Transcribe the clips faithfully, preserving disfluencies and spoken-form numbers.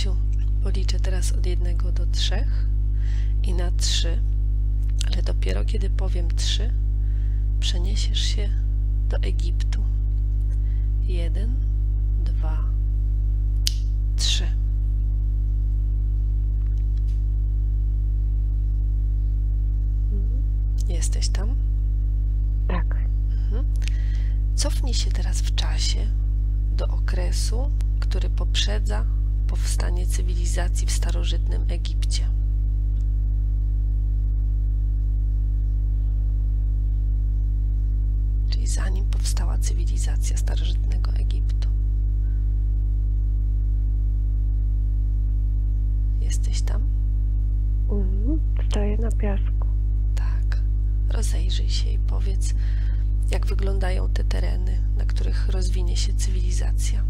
Kasiu, policzę teraz od jednego do trzech i na trzy, ale dopiero kiedy powiem trzy, przeniesiesz się do Egiptu. Jeden, dwa, trzy. Jesteś tam? Tak. Mhm. Cofnij się teraz w czasie do okresu, który poprzedza powstanie cywilizacji w starożytnym Egipcie. Czyli zanim powstała cywilizacja starożytnego Egiptu. Jesteś tam? Mhm. Stoję na piasku. Tak. Rozejrzyj się i powiedz, jak wyglądają te tereny, na których rozwinie się cywilizacja.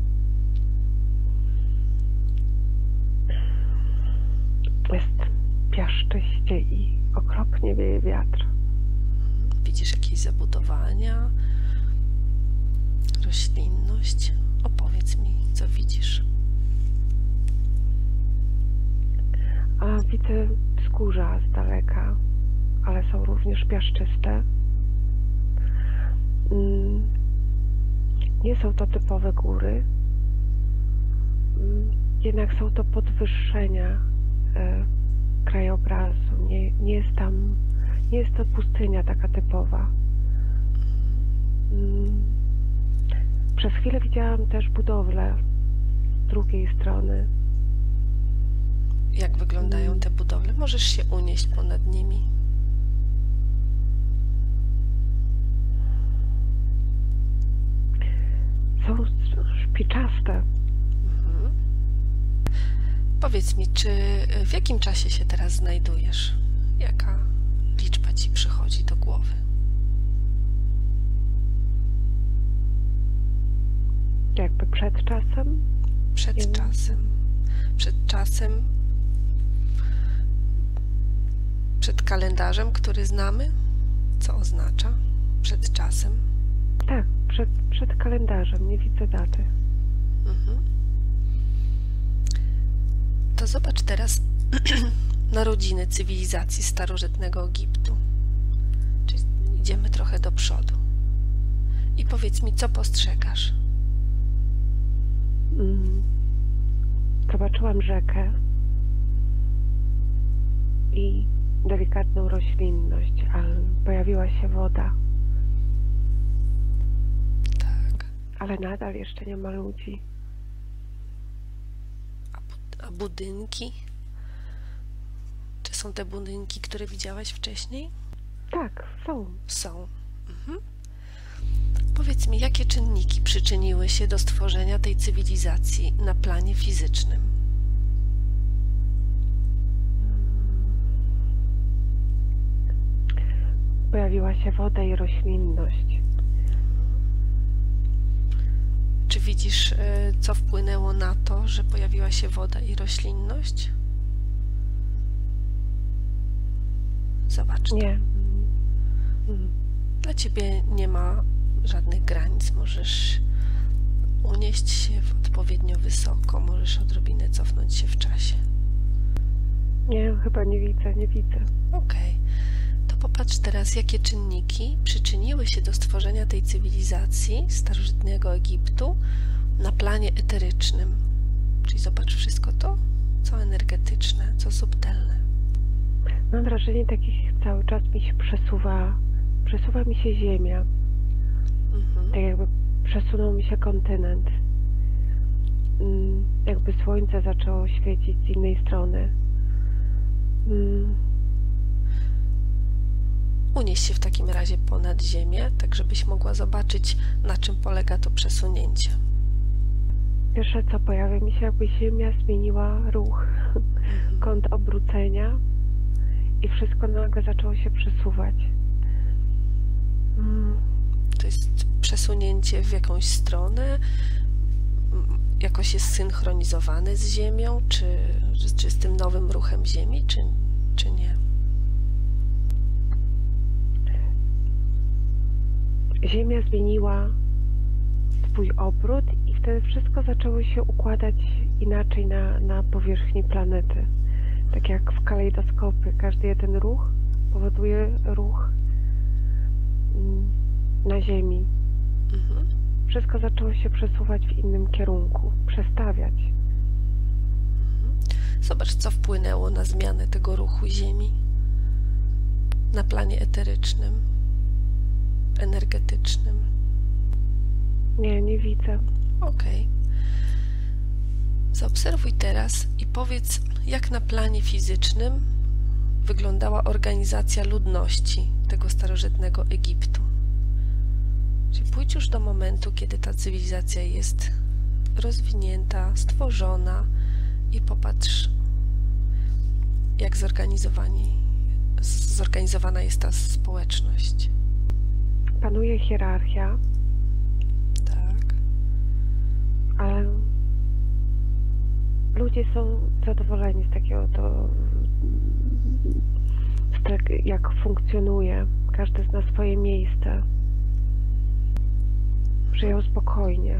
Jest piaszczyście i okropnie wieje wiatr. Widzisz jakieś zabudowania, roślinność? Opowiedz mi, co widzisz. A widzę wzgórza z daleka, ale są również piaszczyste. Nie są to typowe góry, jednak są to podwyższenia krajobrazu. Nie, nie jest tam, nie jest to pustynia taka typowa. Przez chwilę widziałam też budowlę z drugiej strony. Jak wyglądają te budowle? Możesz się unieść ponad nimi. Są szpiczaste. Mhm. Powiedz mi, czy w jakim czasie się teraz znajdujesz? Jaka liczba ci przychodzi do głowy? Jakby przed czasem? Przed Nie czasem. Przed czasem. Przed kalendarzem, który znamy? Co oznacza? Przed czasem. Tak, przed, przed kalendarzem. Nie widzę daty. Mhm. To zobacz teraz narodziny cywilizacji starożytnego Egiptu. Czyli idziemy trochę do przodu. I powiedz mi, co postrzegasz? Mm. Zobaczyłam rzekę i delikatną roślinność, ale pojawiła się woda. Tak. Ale nadal jeszcze nie ma ludzi. A, bud a budynki? Czy są te budynki, które widziałaś wcześniej? Tak, są. Są. Mhm. Powiedz mi, jakie czynniki przyczyniły się do stworzenia tej cywilizacji na planie fizycznym? Pojawiła się woda i roślinność. Czy widzisz, co wpłynęło na to, że pojawiła się woda i roślinność? Zobacz to. Nie. Mm. Dla ciebie nie ma żadnych granic. Możesz unieść się odpowiednio wysoko, możesz odrobinę cofnąć się w czasie. Nie, chyba nie widzę, nie widzę. Okej. To popatrz teraz, jakie czynniki przyczyniły się do stworzenia tej cywilizacji starożytnego Egiptu na planie eterycznym. Czyli zobacz wszystko to, co energetyczne, co subtelne. Mam wrażenie, takich cały czas mi się przesuwa, przesuwa mi się ziemia. Mhm. Tak jakby przesunął mi się kontynent. Jakby słońce zaczęło świecić z innej strony. Unieś się w takim razie ponad ziemię, tak żebyś mogła zobaczyć, na czym polega to przesunięcie. Pierwsze co pojawia mi się, jakby ziemia zmieniła ruch, Mhm. kąt obrócenia i wszystko nagle zaczęło się przesuwać. Mm. To jest przesunięcie w jakąś stronę, jakoś jest synchronizowany z ziemią, czy, czy z tym nowym ruchem ziemi, czy, czy nie? Ziemia zmieniła swój obrót i w wtedy wszystko zaczęło się układać inaczej na, na powierzchni planety. Tak jak w kalejdoskopie. Każdy jeden ruch powoduje ruch mm, na Ziemi. Mhm. Wszystko zaczęło się przesuwać w innym kierunku, przestawiać. Zobacz, co wpłynęło na zmianę tego ruchu Ziemi na planie eterycznym, energetycznym. Nie, nie widzę. Okej. Zaobserwuj teraz i powiedz, jak na planie fizycznym wyglądała organizacja ludności tego starożytnego Egiptu. Czyli pójdź już do momentu, kiedy ta cywilizacja jest rozwinięta, stworzona i popatrz, jak zorganizowani, zorganizowana jest ta społeczność. Panuje hierarchia, Tak. ale ludzie są zadowoleni z takiego to, z tak jak funkcjonuje. Każdy zna swoje miejsce. Żyją spokojnie.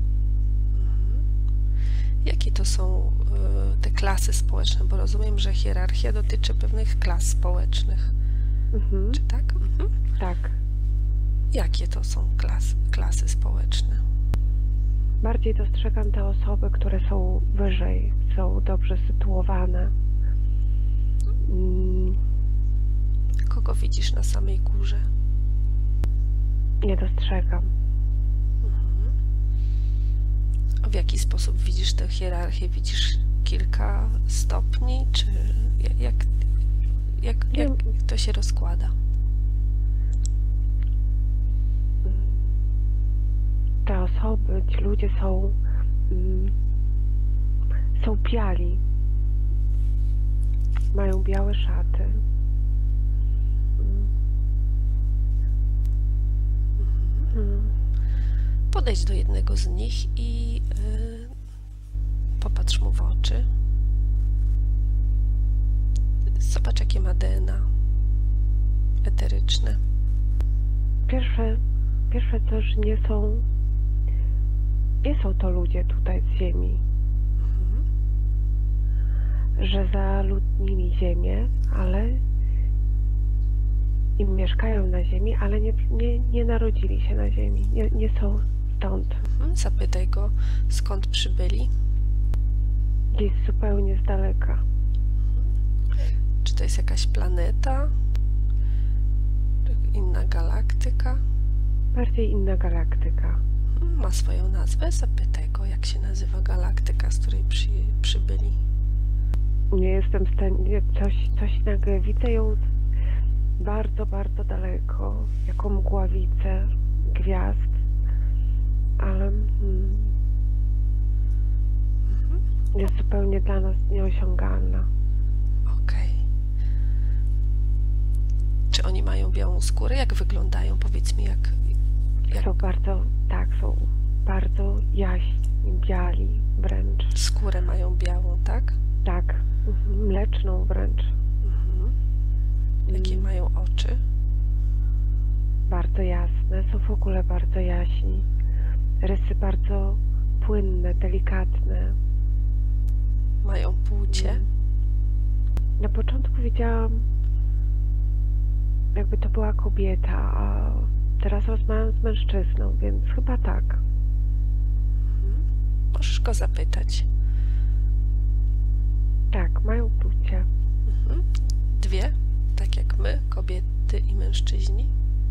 Jakie to są y, te klasy społeczne? Bo rozumiem, że hierarchia dotyczy pewnych klas społecznych. Mhm. Czy tak? Mhm. Tak. Jakie to są klas, klasy społeczne? Bardziej dostrzegam te osoby, które są wyżej, są dobrze sytuowane. Mm, Kogo widzisz na samej górze? nie dostrzegam. Mhm. A w jaki sposób widzisz tę hierarchię? Widzisz kilka stopni, czy jak, jak, jak, jak to się rozkłada? Te osoby, ci ludzie są, mm, są biali. Mają białe szaty. Mm. Podejdź do jednego z nich i y, popatrz mu w oczy. Zobacz, jakie ma D N A eteryczne. Pierwsze, pierwsze to, że nie są, nie są to ludzie tutaj z Ziemi. Mhm. Że zaludnili Ziemię, ale i mieszkają na Ziemi, ale nie, nie, nie narodzili się na Ziemi. Nie, nie są stąd. Mhm. Zapytaj go, skąd przybyli. Gdzieś zupełnie z daleka. Czy to jest jakaś planeta? Czy inna galaktyka? Bardziej inna galaktyka. Mhm. Ma swoją nazwę? Zapytaj go, jak się nazywa galaktyka, z której przy, przybyli. Nie jestem w stanie, coś, coś nagle widzę ją bardzo, bardzo daleko, jako mgławicę gwiazd, ale mm, Mhm. jest zupełnie dla nas nieosiągalna. Okej. Czy oni mają białą skórę? Jak wyglądają? Powiedz mi, jak... jak... Są bardzo, tak, są bardzo jaśni, biali wręcz. Skórę mają białą, tak? Tak, mhm, mleczną wręcz. Mhm. Jakie Mm, mają oczy? Bardzo jasne, są w ogóle bardzo jaśni. Rysy bardzo płynne, delikatne. Mają płcie? Mm. Na początku widziałam, jakby to była kobieta, a teraz rozmawiam z mężczyzną, więc chyba tak. Mhm. Możesz go zapytać. Tak, mają płcie. Mhm. Dwie, tak jak my, kobiety i mężczyźni.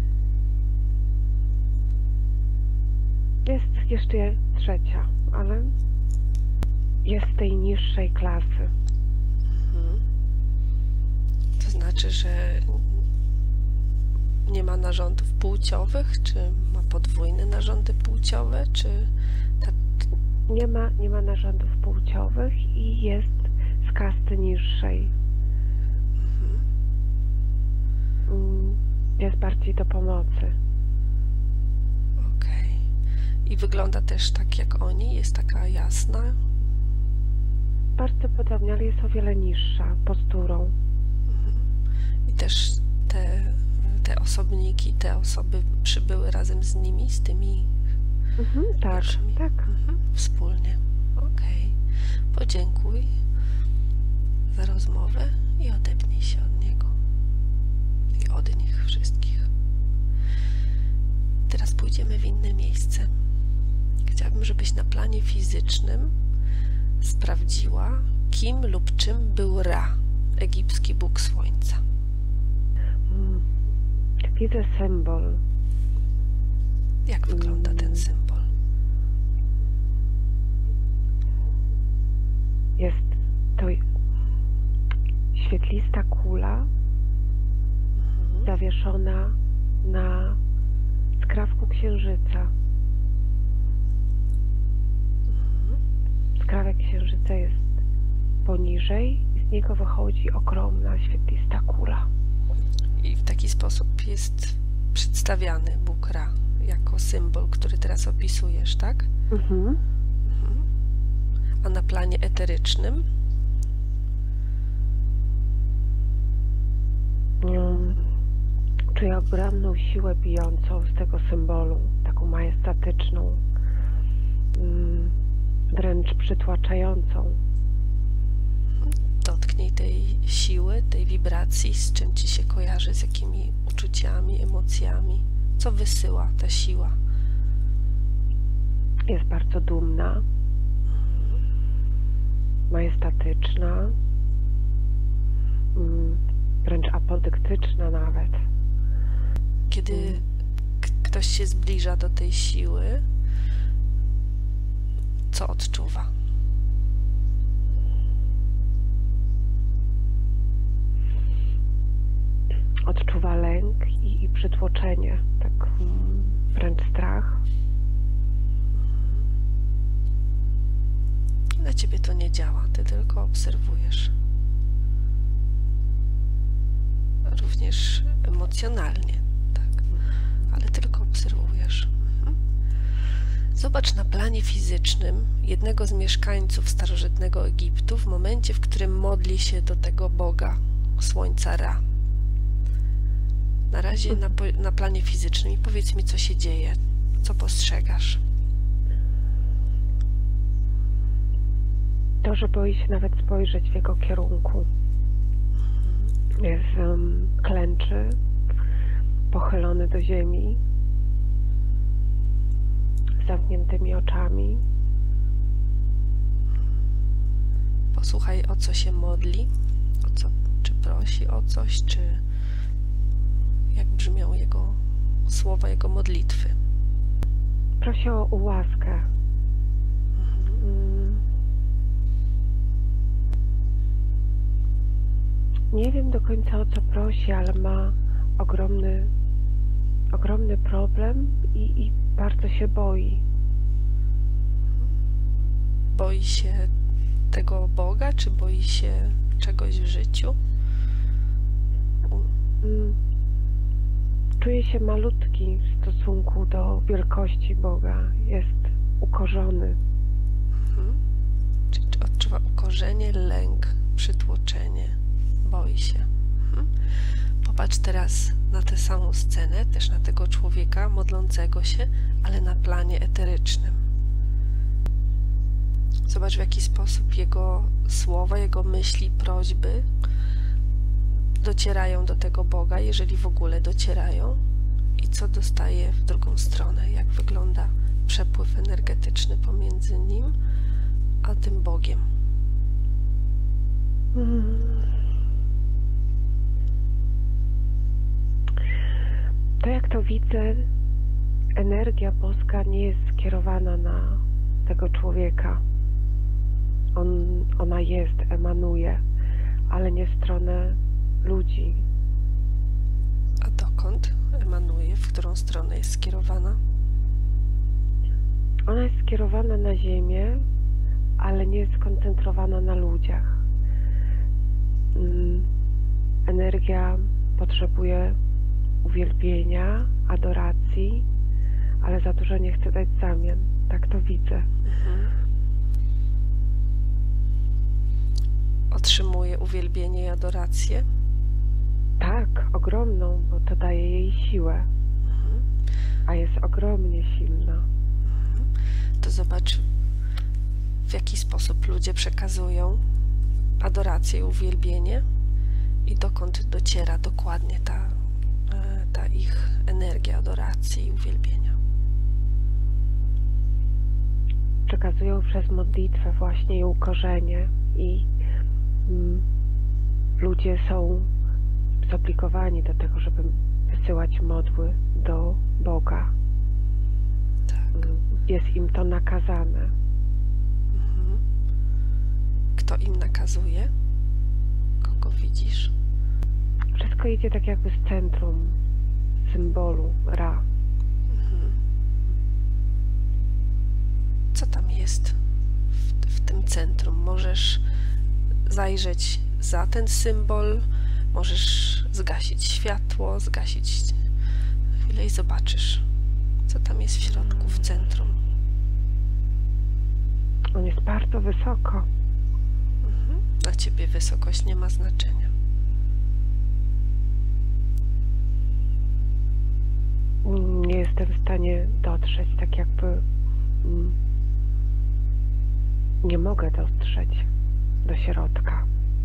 Jest jeszcze trzecia, ale jest z tej niższej klasy. Mhm. To znaczy, że nie ma narządów płciowych, czy ma podwójne narządy płciowe, czy ta... Nie ma, nie ma narządów płciowych i jest z kasty niższej. Mhm. Mm, Jest bardziej do pomocy. Okej. I wygląda też tak jak oni? Jest taka jasna? Bardzo podobnie, ale jest o wiele niższa posturą. Mhm. I też te, te osobniki, te osoby przybyły razem z nimi, z tymi Mhm, tak, Proszę mi. tak. Mhm, wspólnie. Okej. Podziękuj za rozmowę i odepnij się od niego. I od nich wszystkich. Teraz pójdziemy w inne miejsce. Chciałabym, żebyś na planie fizycznym sprawdziła, kim lub czym był Ra, egipski bóg słońca. Mm. Widzę symbol. Jak wygląda ten symbol? Jest to świetlista kula Mhm. zawieszona na skrawku księżyca. Mhm. Skrawek księżyca jest poniżej i z niego wychodzi ogromna świetlista kula. I w taki sposób jest przedstawiany Bóg Ra jako symbol, który teraz opisujesz, tak? Mhm. Mhm. A na planie eterycznym? Mm. Czuję ogromną siłę bijącą z tego symbolu, taką majestatyczną, mm, wręcz przytłaczającą. Dotknij tej siły, tej wibracji, z czym ci się kojarzy, z jakimi uczuciami, emocjami. Co wysyła ta siła? Jest bardzo dumna, majestatyczna, mm, wręcz apodyktyczna nawet. Kiedy k- ktoś się zbliża do tej siły, co odczuwa? Odczuwa lęk i, i przytłoczenie, tak mm, wręcz strach. Na ciebie to nie działa, ty tylko obserwujesz. Również emocjonalnie, tak, ale tylko obserwujesz. Mhm. Zobacz na planie fizycznym jednego z mieszkańców starożytnego Egiptu w momencie, w którym modli się do tego Boga, słońca Ra. Na razie na, po- na planie fizycznym i powiedz mi, co się dzieje, co postrzegasz. To, że boi się nawet spojrzeć w jego kierunku. Jest um, klęczy, pochylony do ziemi, z zamkniętymi oczami. Posłuchaj, o co się modli, o co, czy prosi o coś, czy jak brzmią jego słowa, jego modlitwy. Prosi o łaskę. Mhm. Mm. Nie wiem do końca, o co prosi, ale ma ogromny, ogromny problem i, i bardzo się boi. Boi się tego Boga, czy boi się czegoś w życiu? U- Mm. Czuje się malutki w stosunku do wielkości Boga. Jest ukorzony. Mhm. Czy, czy odczuwa ukorzenie, lęk, przytłoczenie, boi się. Mhm. Popatrz teraz na tę samą scenę, też na tego człowieka modlącego się, ale na planie eterycznym. Zobacz, w jaki sposób jego słowa, jego myśli, prośby docierają do tego Boga, jeżeli w ogóle docierają, i co dostaje w drugą stronę, jak wygląda przepływ energetyczny pomiędzy nim a tym Bogiem. Mm. To, jak to widzę, energia boska nie jest skierowana na tego człowieka. On, ona jest, emanuje, ale nie w stronę ludzi. A dokąd emanuje, w którą stronę jest skierowana? Ona jest skierowana na ziemię, ale nie jest skoncentrowana na ludziach. Mm. Energia potrzebuje uwielbienia, adoracji, ale za dużo nie chce dać w zamian. Tak to widzę. Mhm. Otrzymuje uwielbienie i adorację. Tak, ogromną, bo to daje jej siłę, Mhm. a jest ogromnie silna. Mhm. to zobacz, w jaki sposób ludzie przekazują adorację i uwielbienie i dokąd dociera dokładnie ta, ta ich energia adoracji i uwielbienia. Przekazują przez modlitwę właśnie i ukorzenie i mm, ludzie są zobligowani do tego, żeby wysyłać modły do Boga. Tak. Jest im to nakazane. Mhm. Kto im nakazuje? Kogo widzisz? Wszystko idzie tak jakby z centrum symbolu Ra. Mhm. Co tam jest w, w tym centrum? Możesz zajrzeć za ten symbol, możesz zgasić światło, zgasić chwilę i zobaczysz, co tam jest w środku, w centrum. On jest bardzo wysoko. Mhm. Dla ciebie wysokość nie ma znaczenia. Nie jestem w stanie dotrzeć, tak jakby mm, nie mogę dotrzeć do środka.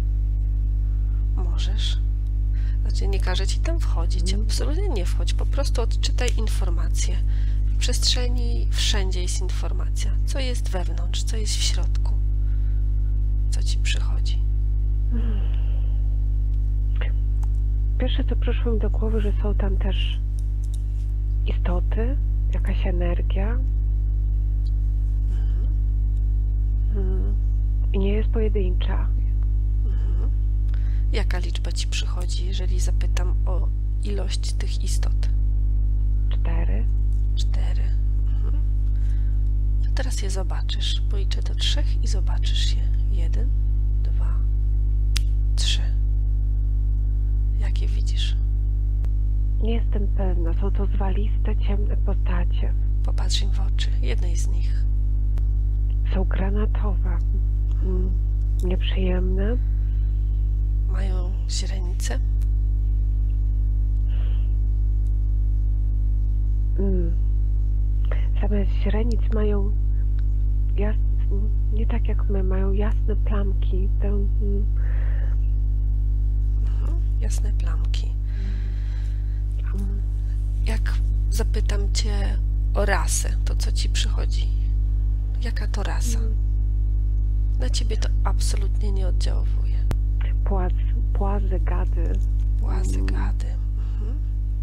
Możesz. Znaczy nie każę ci tam wchodzić. Absolutnie nie wchodź. Po prostu odczytaj informacje. W przestrzeni wszędzie jest informacja. Co jest wewnątrz, co jest w środku. Co ci przychodzi. Pierwsze, co przyszło mi do głowy, że są tam też istoty, jakaś energia. Mhm. I nie jest pojedyncza. Mhm. Jaka liczba ci przychodzi, jeżeli zapytam o ilość tych istot? Cztery. Cztery. Mhm. To teraz je zobaczysz. Policzę do trzech i zobaczysz je. Jeden, dwa, trzy. Jakie widzisz? Nie jestem pewna. Są to zwaliste, ciemne postacie. Popatrz im w oczy. Jednej z nich. Są granatowe. Mm, nieprzyjemne. Mają źrenicę. Mm. Zamiast źrenic mają jas... nie tak jak my, mają jasne plamki. Te, mm. Mhm. Jasne plamki. Mm. Jak zapytam cię o rasę, to co ci przychodzi? Jaka to rasa? Mm. Na ciebie to absolutnie nie oddziałuje. Płazy, płazy, gady. Płazy, Mm. gady. Mhm.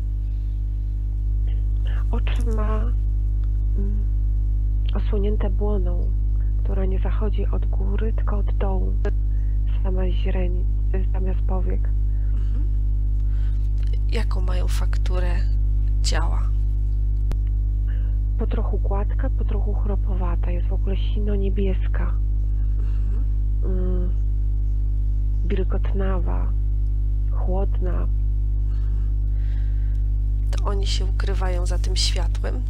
Oczy ma mm, osłonięte błoną, która nie zachodzi od góry, tylko od dołu. Sama źrenic, zamiast powiek. Mhm. Jaką mają fakturę ciała? Po trochu gładka, po trochu chropowata. Jest w ogóle sino-niebieska. Mhm. Mm, wilgotnawa, chłodna. To oni się ukrywają za tym światłem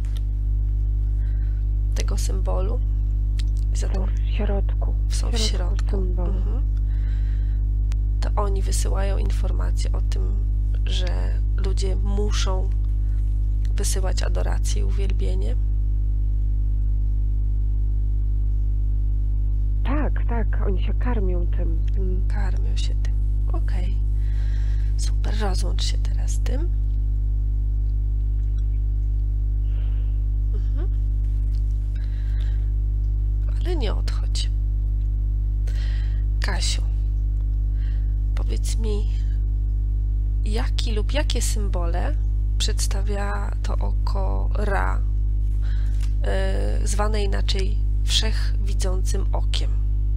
tego symbolu. I za Są tą... w środku. Są w środku. symbolu. Mhm. To oni wysyłają informacje o tym, że ludzie muszą wysyłać adorację i uwielbienie. Tak, tak, oni się karmią tym. Mm. Karmią się tym. Okej. Okay. Super, rozłącz się teraz z tym. Mhm. Ale nie odchodź. Kasiu, powiedz mi, jaki lub jakie symbole przedstawia to oko Ra, yy, zwane inaczej wszechwidzącym okiem?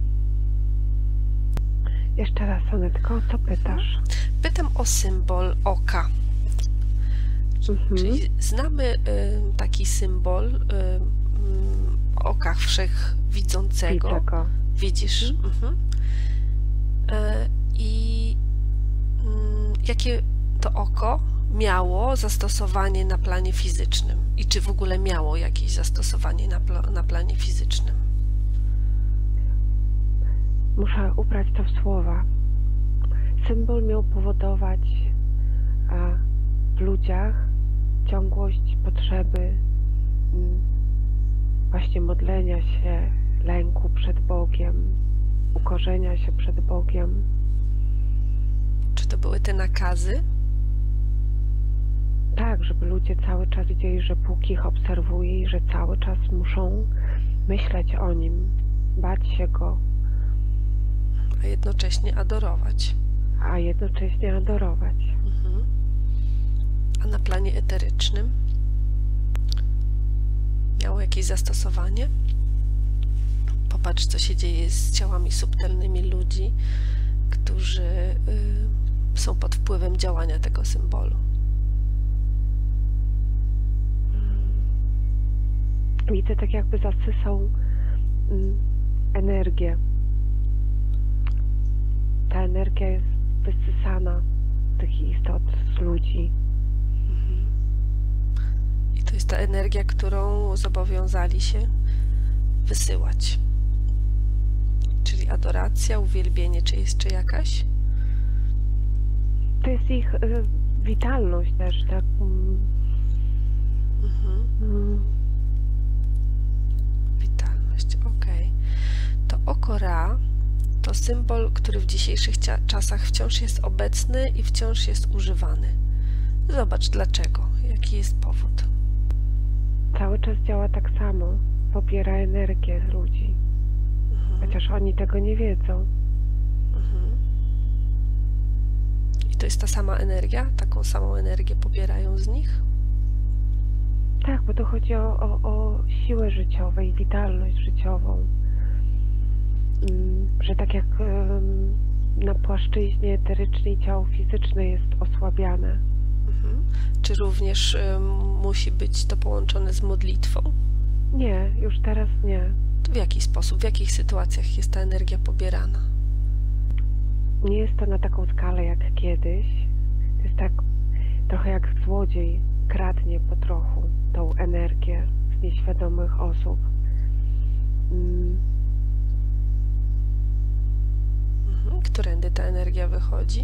Jeszcze raz, Sonetko, o co pytasz? Pytam o symbol oka. Mhm. Czyli znamy y, taki symbol y, y, oka wszechwidzącego. Widzę go. Widzisz? Mhm. Mhm. Y, I y, jakie to oko miało zastosowanie na planie fizycznym? I czy w ogóle miało jakieś zastosowanie na, pl na planie fizycznym? Muszę ubrać to w słowa. Symbol miał powodować a, w ludziach ciągłość potrzeby mm, właśnie modlenia się, lęku przed Bogiem, ukorzenia się przed Bogiem. Czy to były te nakazy? Tak, żeby ludzie cały czas wiedzieli, że Bóg ich obserwuje i że cały czas muszą myśleć o Nim, bać się Go, A jednocześnie adorować. a jednocześnie adorować. Mhm. A na planie eterycznym miało jakieś zastosowanie? Popatrz, co się dzieje z ciałami subtelnymi ludzi, którzy y, są pod wpływem działania tego symbolu. Widzę, tak jakby zasysał mm, energię. Ta energia jest wysysana z tych istot, z ludzi. Mhm. I to jest ta energia, którą zobowiązali się wysyłać. Czyli adoracja, uwielbienie, czy jeszcze jakaś? To jest ich y, witalność też, tak? Mm, Mhm. mm, Witalność, okej. To oko Ra to symbol, który w dzisiejszych czasach wciąż jest obecny i wciąż jest używany. Zobacz dlaczego, jaki jest powód. cały czas działa tak samo. Pobiera energię z ludzi. Mhm. Chociaż oni tego nie wiedzą. Mhm. I to jest ta sama energia? Taką samą energię pobierają z nich? Tak, bo to chodzi o, o, o siłę życiową i witalność życiową. Mm, Że tak jak em, na płaszczyźnie eterycznej ciało fizyczne jest osłabiane. Mhm. Czy również ym, musi być to połączone z modlitwą? Nie, już teraz nie. W jaki sposób, w jakich sytuacjach jest ta energia pobierana? Nie jest to na taką skalę jak kiedyś. To jest tak trochę jak złodziej kradnie po trochu tą energię z nieświadomych osób. Mm, Mhm. Którędy ta energia wychodzi?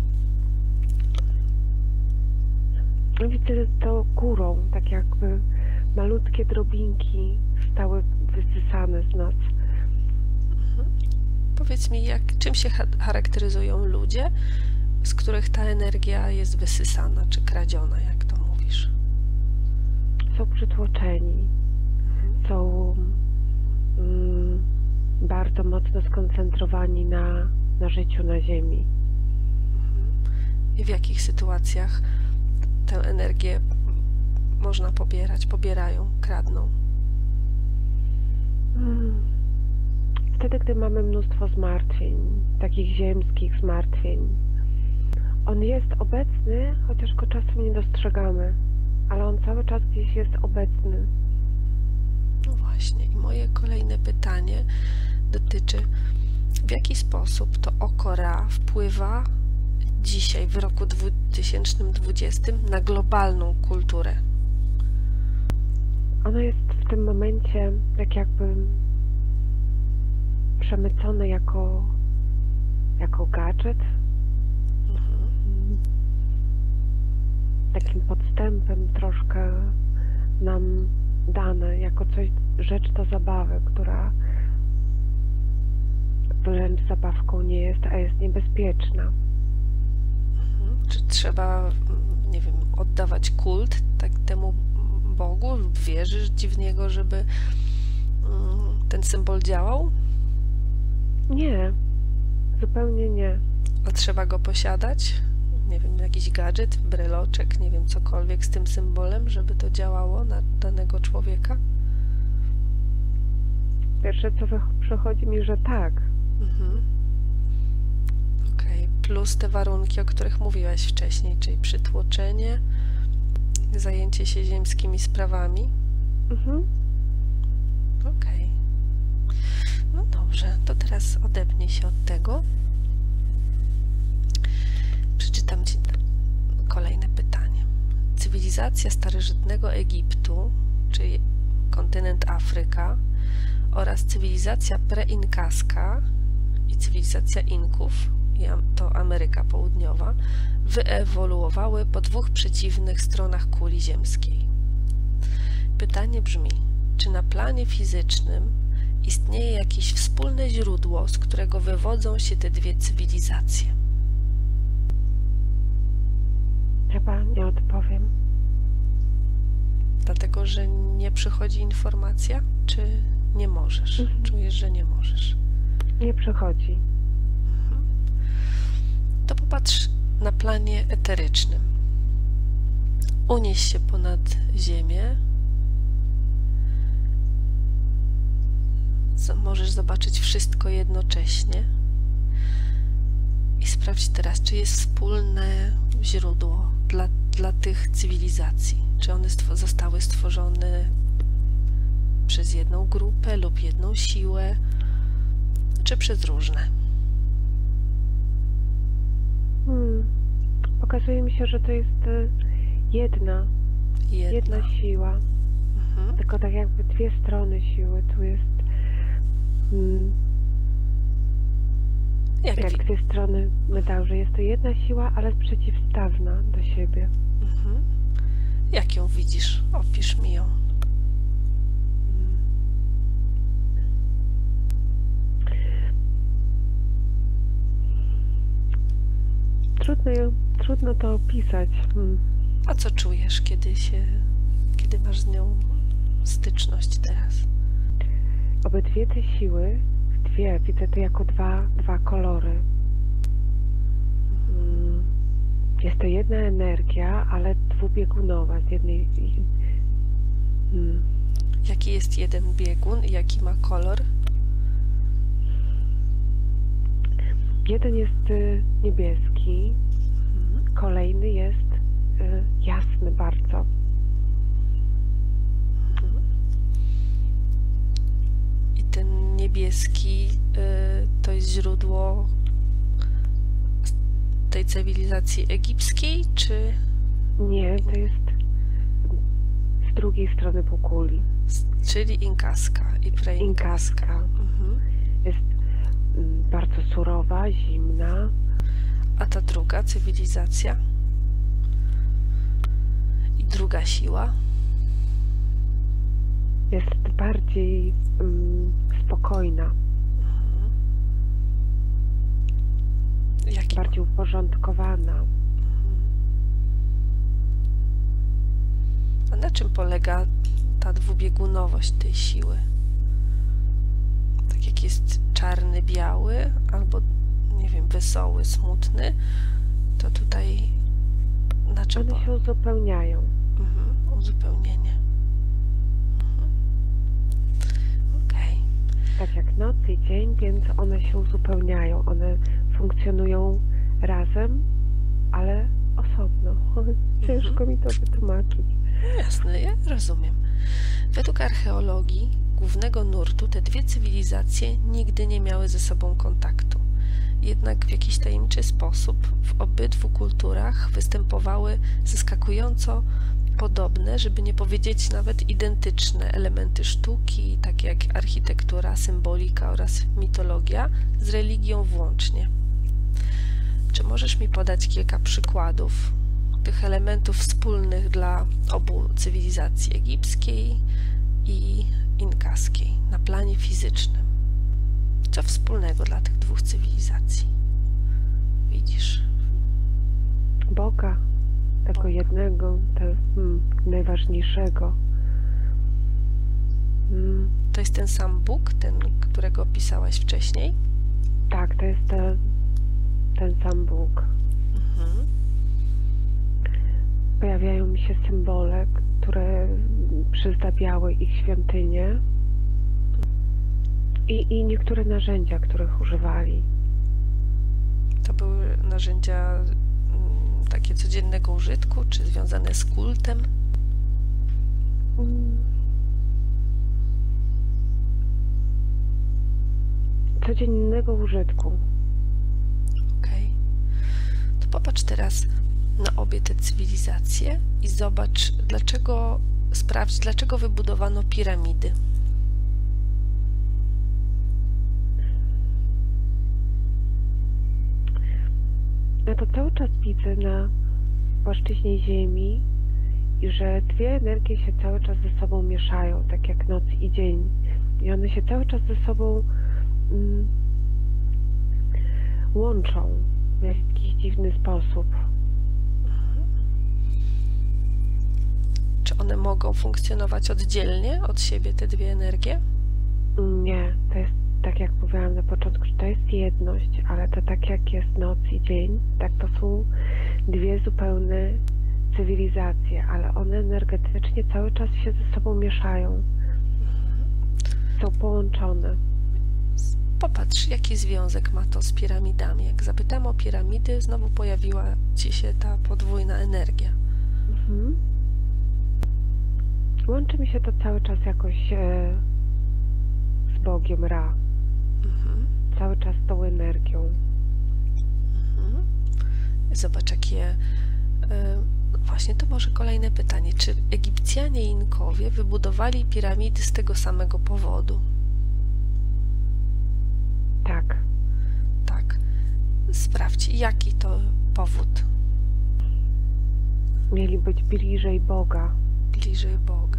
no Widzę to górą, tak jakby malutkie drobinki stały wysysane z nas. Mhm. Powiedz mi, jak, czym się cha- charakteryzują ludzie, z których ta energia jest wysysana, czy kradziona, jak to mówisz? Są przytłoczeni, Mhm. są mm, bardzo mocno skoncentrowani na, na życiu na ziemi. I w jakich sytuacjach tę energię można pobierać, pobierają, kradną? Mm. Wtedy, gdy mamy mnóstwo zmartwień, takich ziemskich zmartwień. On jest obecny, chociaż go czasem nie dostrzegamy, ale on cały czas gdzieś jest obecny. No właśnie. I moje kolejne pytanie dotyczy, w jaki sposób to oko Ra wpływa dzisiaj, w roku dwa tysiące dwudziestym, na globalną kulturę? Ono jest w tym momencie tak jakby przemycone jako, jako gadżet, Mhm. takim podstępem troszkę nam dane, jako coś, rzecz do zabawy, która wręcz zabawką nie jest, a jest niebezpieczna. Mhm. Czy trzeba, mm, nie wiem, oddawać kult tak temu Bogu lub wierzyć w niego, żeby mm, ten symbol działał? Nie, zupełnie nie. A trzeba go posiadać? Nie wiem, jakiś gadżet, breloczek, nie wiem, cokolwiek z tym symbolem, żeby to działało na danego człowieka? Pierwsze, co wy- przychodzi mi, że tak. Mhm. Okej, plus te warunki, o których mówiłaś wcześniej, czyli przytłoczenie, zajęcie się ziemskimi sprawami. Mhm. Okej. No dobrze, to teraz odepnij się od tego. Przeczytam Ci kolejne pytanie. Cywilizacja starożytnego Egiptu, czyli kontynent Afryka, oraz cywilizacja preinkaska i cywilizacja Inków, i Am- to Ameryka Południowa, wyewoluowały po dwóch przeciwnych stronach kuli ziemskiej. Pytanie brzmi, czy na planie fizycznym istnieje jakieś wspólne źródło, z którego wywodzą się te dwie cywilizacje? Chyba nie odpowiem. Dlatego, że nie przychodzi informacja, czy nie możesz? Mhm. Czujesz, że nie możesz? Nie przychodzi. Mhm. To popatrz na planie eterycznym. Unieś się ponad ziemię. Z- Możesz zobaczyć wszystko jednocześnie. I sprawdź teraz, czy jest wspólne źródło dla, dla tych cywilizacji. Czy one stwo- zostały stworzone przez jedną grupę lub jedną siłę, czy przez różne. Hmm. Okazuje mi się, że to jest y, jedna, Jedna. jedna siła. Mhm. Tylko tak jakby dwie strony siły. Tu jest mm, Jak, jak wi- dwie strony medalu, że jest to jedna siła, ale przeciwstawna do siebie. mhm. Jak ją widzisz? Opisz mi ją. Trudno, ją- trudno to opisać. Hmm. A co czujesz, kiedy się, kiedy masz z nią styczność teraz? Obydwie te siły, dwie, widzę to jako dwa, dwa kolory. Mm. Jest to jedna energia, ale dwubiegunowa z jednej... Mm. Jaki jest jeden biegun i jaki ma kolor? Jeden jest y, niebieski, Mhm. kolejny jest y, jasny bardzo. Mhm. I ten niebieski y, to jest źródło tej cywilizacji egipskiej, czy Nie, to jest z drugiej strony półkuli. s- czyli inkaska i preinkaska? Inkaska. Mhm. Jest mm, bardzo surowa, zimna. A ta druga cywilizacja i druga siła? Jest bardziej mm, spokojna, Mhm. Jaki ma- bardziej uporządkowana. Mhm. A na czym polega ta dwubiegunowość tej siły? Tak jak jest czarny, biały, albo nie wiem, wesoły, smutny, to tutaj na czym One po... się uzupełniają. Mhm. Uzupełnienie. Mhm. Okej. Tak jak noc i dzień, więc one się uzupełniają. One funkcjonują razem, ale osobno. Ciężko mi to wytłumaczyć. No jasne, ja rozumiem. Według archeologii głównego nurtu te dwie cywilizacje nigdy nie miały ze sobą kontaktu. Jednak w jakiś tajemniczy sposób w obydwu kulturach występowały zaskakująco podobne, żeby nie powiedzieć nawet identyczne elementy sztuki, takie jak architektura, symbolika oraz mitologia, z religią włącznie. Czy możesz mi podać kilka przykładów tych elementów wspólnych dla obu cywilizacji egipskiej i inkaskiej na planie fizycznym? Co wspólnego dla tych dwóch cywilizacji widzisz? Boga, tego Boga. jednego, te, hmm, najważniejszego. Hmm, To jest ten sam Bóg, ten, którego opisałaś wcześniej? tak, to jest te, ten sam Bóg. Mhm. Pojawiają mi się symbole, które przyzdabiały ich świątynię i, i niektóre narzędzia, których używali. To były narzędzia mm, takie codziennego użytku, czy związane z kultem? Mm. Codziennego użytku. Okej. To popatrz teraz na obie te cywilizacje i zobacz, dlaczego, sprawdź, dlaczego wybudowano piramidy. Ja to cały czas widzę na płaszczyźnie ziemi i że dwie energie się cały czas ze sobą mieszają, tak jak noc i dzień. I one się cały czas ze sobą mm, łączą w jakiś dziwny sposób. Czy one mogą funkcjonować oddzielnie od siebie, te dwie energie? Nie, to jest tak jak mówiłam na początku, że to jest jedność, ale to tak jak jest noc i dzień, tak to są dwie zupełne cywilizacje, ale one energetycznie cały czas się ze sobą mieszają. Są połączone. Popatrz, jaki związek ma to z piramidami. Jak zapytam o piramidy, znowu pojawiła ci się ta podwójna energia. Mhm. Łączy mi się to cały czas jakoś e, z Bogiem Ra. Mhm. Cały czas tą energią. Mhm. Zobacz, jakie... Y, właśnie to może kolejne pytanie. Czy Egipcjanie i Inkowie wybudowali piramidy z tego samego powodu? Tak. Tak. Sprawdź, jaki to powód? Mieli być bliżej Boga. Bliżej Boga.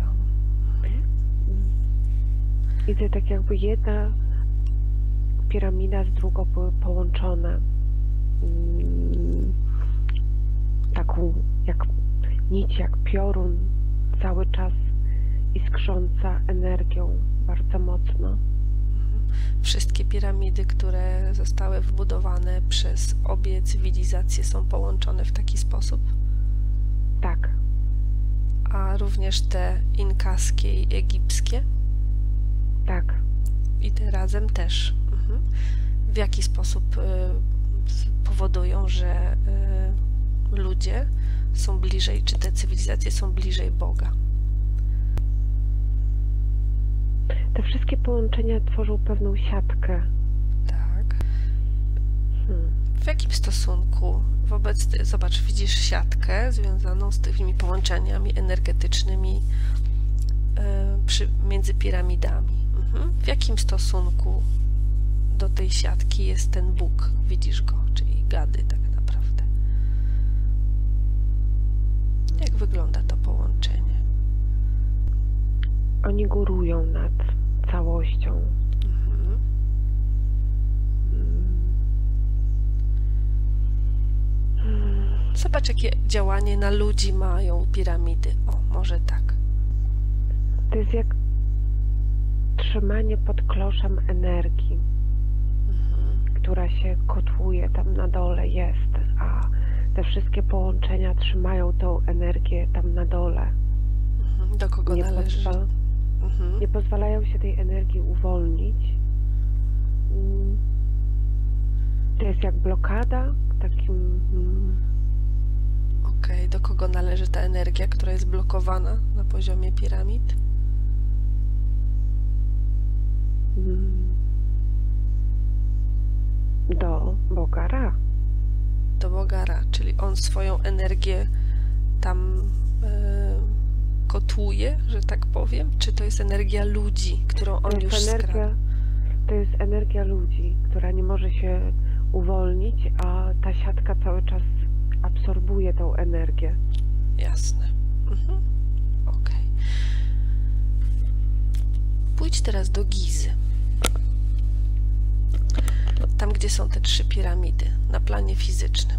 I to tak jakby jedna piramida z drugą były połączone. Mm, taką jak nić, jak piorun, cały czas iskrząca energią bardzo mocno. Wszystkie piramidy, które zostały wbudowane przez obie cywilizacje, są połączone w taki sposób? Tak. A również te inkaskie i egipskie? Tak. I te razem też. Mhm. W jaki sposób y, powodują, że y, ludzie są bliżej, czy te cywilizacje są bliżej Boga? Te wszystkie połączenia tworzą pewną siatkę. Tak. Hmm. W jakim stosunku wobec... Zobacz, widzisz siatkę związaną z tymi połączeniami energetycznymi y, przy, między piramidami. Mhm. W jakim stosunku do tej siatki jest ten Bóg? Widzisz go, czyli Gady tak naprawdę. Jak wygląda to połączenie? Oni górują nad całością. Mhm. Zobacz, jakie działanie na ludzi mają piramidy. O, może tak. To jest jak trzymanie pod kloszem energii, Mhm. która się kotłuje tam na dole jest, a te wszystkie połączenia trzymają tą energię tam na dole. Mhm. Do kogo Nie, należy? pozwala, Mhm. nie pozwalają się tej energii uwolnić. Mm. To jest jak blokada, takim... mm, Okej, do kogo należy ta energia, która jest blokowana na poziomie piramid? mm, do Boga Ra. Do Boga Ra, czyli on swoją energię tam e, kotłuje, że tak powiem? Czy to jest energia ludzi, którą on To już jest energia, skradł? to jest energia ludzi, która nie może się uwolnić, a ta siatka cały czas absorbuje tą energię. Jasne. Mhm. Okej. Pójdź teraz do Gizy. Tam, gdzie są te trzy piramidy, na planie fizycznym.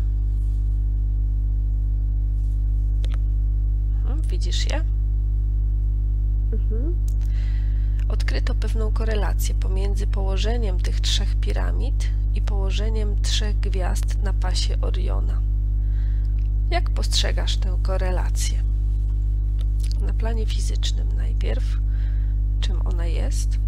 Mhm. Widzisz je? Mhm. Odkryto pewną korelację pomiędzy położeniem tych trzech piramid i położeniem trzech gwiazd na pasie Oriona. Jak postrzegasz tę korelację? Na planie fizycznym najpierw. Czym ona jest?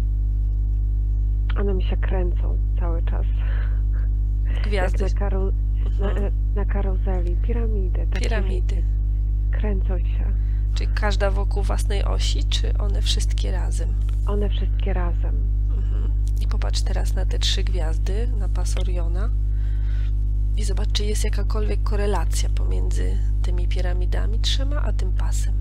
One mi się kręcą cały czas. Gwiazdy. Jak na, karu, na, Mhm. na karuzeli. Piramidy. Takie Piramidy. kręcą się. Czy każda wokół własnej osi, czy one wszystkie razem? One wszystkie razem. Mhm. I popatrz teraz na te trzy gwiazdy, na pas Oriona i zobacz, czy jest jakakolwiek korelacja pomiędzy tymi piramidami trzema, a tym pasem.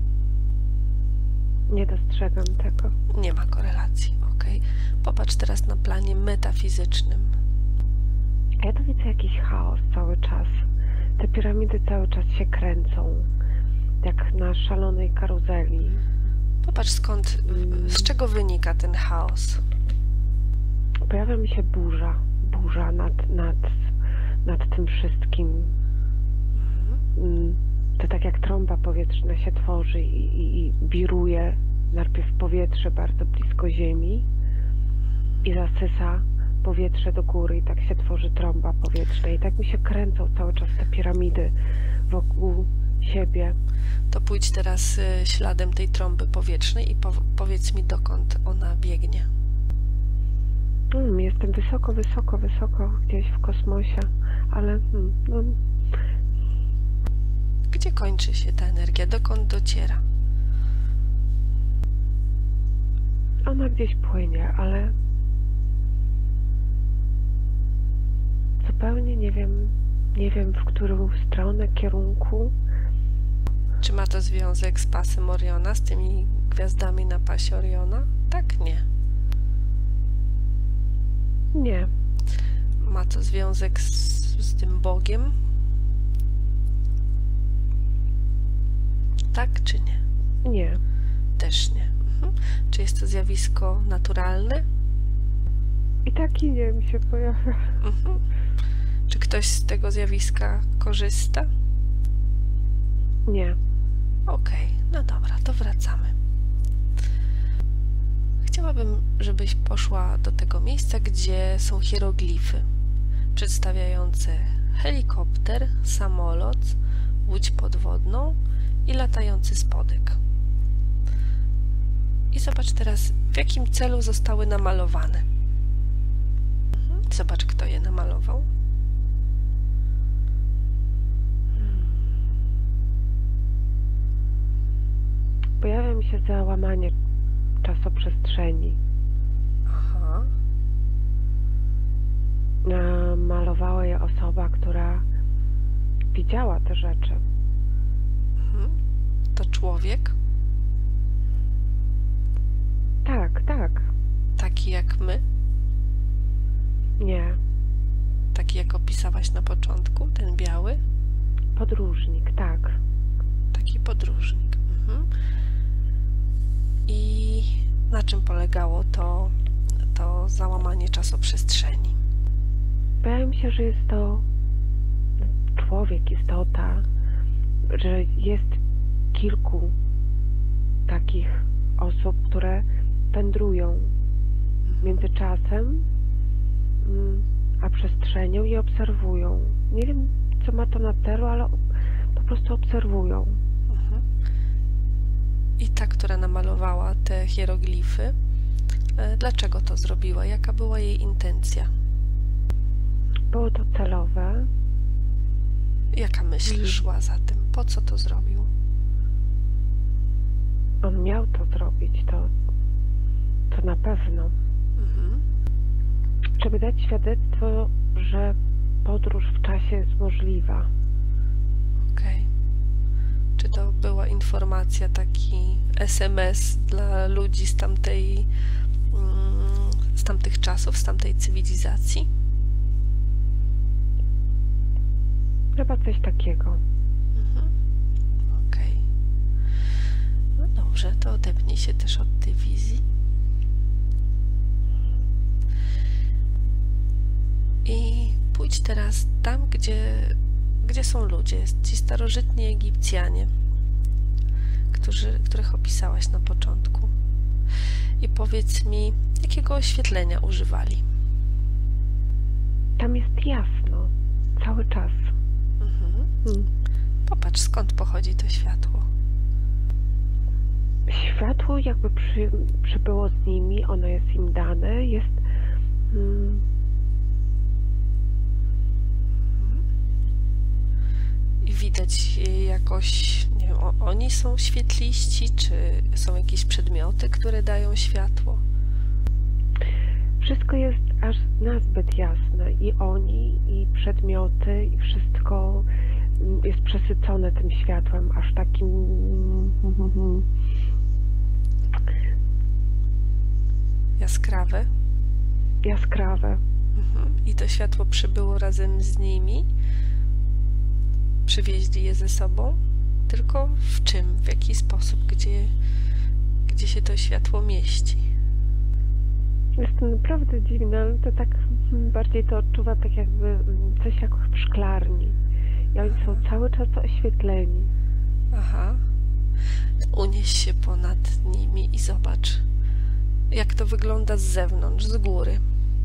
Nie dostrzegam tego. Nie ma korelacji, ok. Popatrz teraz na planie metafizycznym. A ja tu widzę jakiś chaos cały czas. Te piramidy cały czas się kręcą. jak na szalonej karuzeli. Popatrz skąd, z czego wynika ten chaos. Pojawia mi się burza, burza nad, nad, nad tym wszystkim. Mhm. To tak jak trąba powietrzna się tworzy i, i, i wiruje najpierw powietrze bardzo blisko ziemi i zasysa powietrze do góry i tak się tworzy trąba powietrzna i tak mi się kręcą cały czas te piramidy wokół siebie. To pójdź teraz y, śladem tej trąby powietrznej i po, powiedz mi, dokąd ona biegnie. Hmm, jestem wysoko, wysoko, wysoko gdzieś w kosmosie, ale hmm, no, Gdzie kończy się ta energia? Dokąd dociera? ona gdzieś płynie, ale zupełnie nie wiem, nie wiem w którą stronę, kierunku. Czy ma to związek z pasem Oriona, z tymi gwiazdami na pasie Oriona? Tak, nie. Nie, Ma to związek z, z tym Bogiem? Tak czy nie? nie. Też nie. Mhm. Czy jest to zjawisko naturalne? I tak i nie mi się pojawia. Mhm. Czy ktoś z tego zjawiska korzysta? Nie. Okej, no dobra, to wracamy. Chciałabym, żebyś poszła do tego miejsca, gdzie są hieroglify przedstawiające helikopter, samolot, łódź podwodną i latający spodek. I zobacz teraz, w jakim celu zostały namalowane. Mhm. Zobacz, kto je namalował. Pojawia mi się załamanie czasoprzestrzeni. Aha. Namalowała je osoba, która widziała te rzeczy. Mhm. To człowiek, Tak, tak. taki jak my, Nie. taki jak opisałaś na początku, ten biały, Podróżnik, tak. taki podróżnik. Mhm. I na czym polegało to, to załamanie czasoprzestrzeni? Wydaje mi się, że jest to człowiek, istota, że jest kilku takich osób, które wędrują między czasem mm, a przestrzenią i obserwują. Nie wiem, co ma to na celu, ale po prostu obserwują. Mhm. I ta, która namalowała te hieroglify, e, dlaczego to zrobiła? Jaka była jej intencja? Było to celowe. Jaka myśl Mhm. szła za tym? Po co to zrobił? On miał to zrobić, to, to na pewno. Mhm. Żeby dać świadectwo, że podróż w czasie jest możliwa. Okej. Czy to była informacja, taki es em es dla ludzi z tamtej, mm, z tamtych czasów, z tamtej cywilizacji? Chyba coś takiego. Mhm. Okej. No dobrze, to odepnij się też od tej wizji. I pójdź teraz tam, gdzie, gdzie są ludzie, ci starożytni Egipcjanie, którzy, których opisałaś na początku. I powiedz mi, jakiego oświetlenia używali? Tam jest jasno. Cały czas. Mhm. Hmm. Popatrz, skąd pochodzi to światło. Światło jakby przy, przybyło z nimi, ono jest im dane, jest... Hmm, I widać jakoś, nie wiem, o, oni są świetliści, czy są jakieś przedmioty, które dają światło? wszystko jest aż nazbyt jasne. I oni, i przedmioty, i wszystko mm, jest przesycone tym światłem, aż takim... mm, Jaskrawe. jaskrawe. Mhm. I to światło przybyło razem z nimi? Przywieźli je ze sobą? tylko w czym, w jaki sposób, gdzie, gdzie się to światło mieści. Jest to naprawdę dziwne, ale to tak bardziej to odczuwa tak jakby coś jak w szklarni. I oni są cały czas oświetleni. Aha. Unieś się ponad nimi i zobacz, jak to wygląda z zewnątrz, z góry,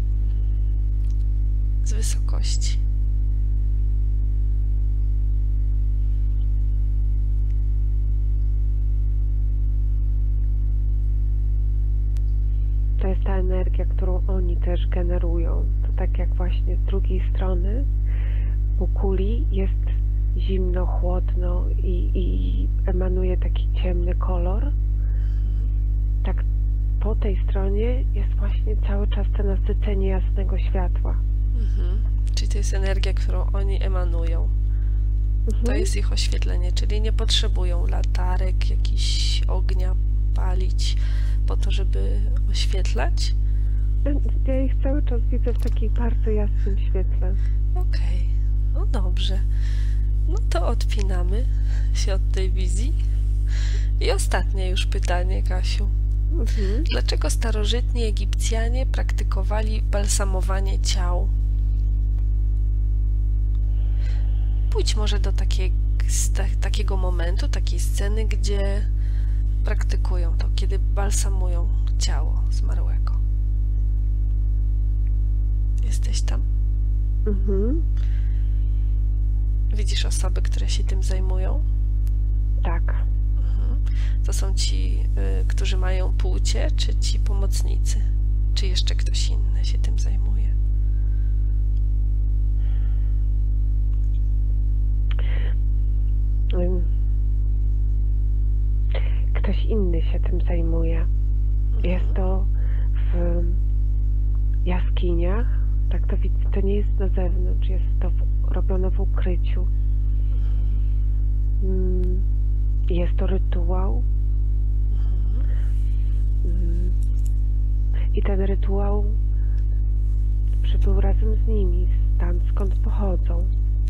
z wysokości. To jest ta energia, którą oni też generują. To tak jak właśnie z drugiej strony u kuli jest zimno, chłodno i, i emanuje taki ciemny kolor. Tak po tej stronie jest właśnie cały czas to nasycenie jasnego światła. Mhm. Czyli to jest energia, którą oni emanują. Mhm. To jest ich oświetlenie, czyli nie potrzebują latarek, jakichś ognia palić po to, żeby oświetlać. Ja ich cały czas widzę w takiej bardzo jasnym świetle. Okej, no dobrze. No to odpinamy się od tej wizji. I ostatnie już pytanie, Kasiu. Mhm. Dlaczego starożytni Egipcjanie praktykowali balsamowanie ciał? Pójdź może do takiej, takiego momentu, takiej sceny, gdzie praktykują to, kiedy balsamują ciało zmarłego. Jesteś tam? Mhm. Widzisz osoby, które się tym zajmują? Tak. Mhm. To są ci, y, którzy mają płcie, czy ci pomocnicy? Czy jeszcze ktoś inny się tym zajmuje? Ym. Ktoś inny się tym zajmuje. Jest to w jaskiniach. Tak to widzę, to nie jest na zewnątrz, jest to w, robione w ukryciu. Mm, Jest to rytuał. Mm, I ten rytuał przybył razem z nimi, tam skąd pochodzą.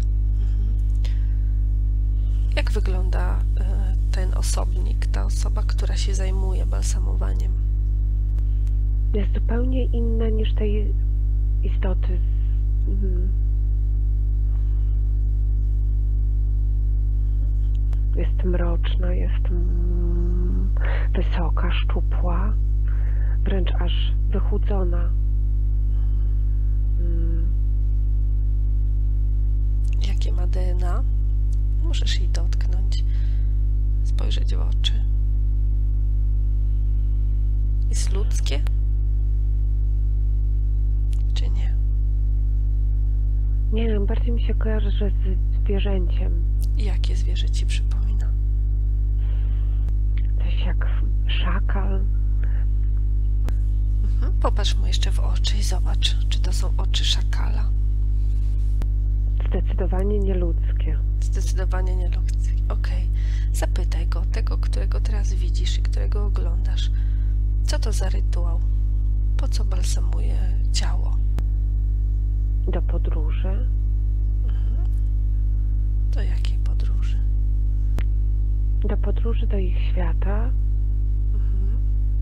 Jak wygląda y, ten osobnik, ta osoba, która się zajmuje balsamowaniem? Jest zupełnie inna niż tej istoty. Mm. Jest mroczna, jest mm, wysoka, szczupła, wręcz aż wychudzona. Mm. Jakie ma D N A? Możesz jej dotknąć, spojrzeć w oczy. Jest ludzkie? Czy nie? Nie wiem, bardziej mi się kojarzy, że z zwierzęciem. I jakie zwierzę ci przypomina? Coś jak szakal. Mhm. Popatrz mu jeszcze w oczy i zobacz, czy to są oczy szakala. Zdecydowanie nieludzkie. Zdecydowanie nie ludzkie. Okej. Zapytaj go, tego, którego teraz widzisz i którego oglądasz. Co to za rytuał? Po co balsamuje ciało? Do podróży. Mhm. Do jakiej podróży? Do podróży do ich świata. Mhm.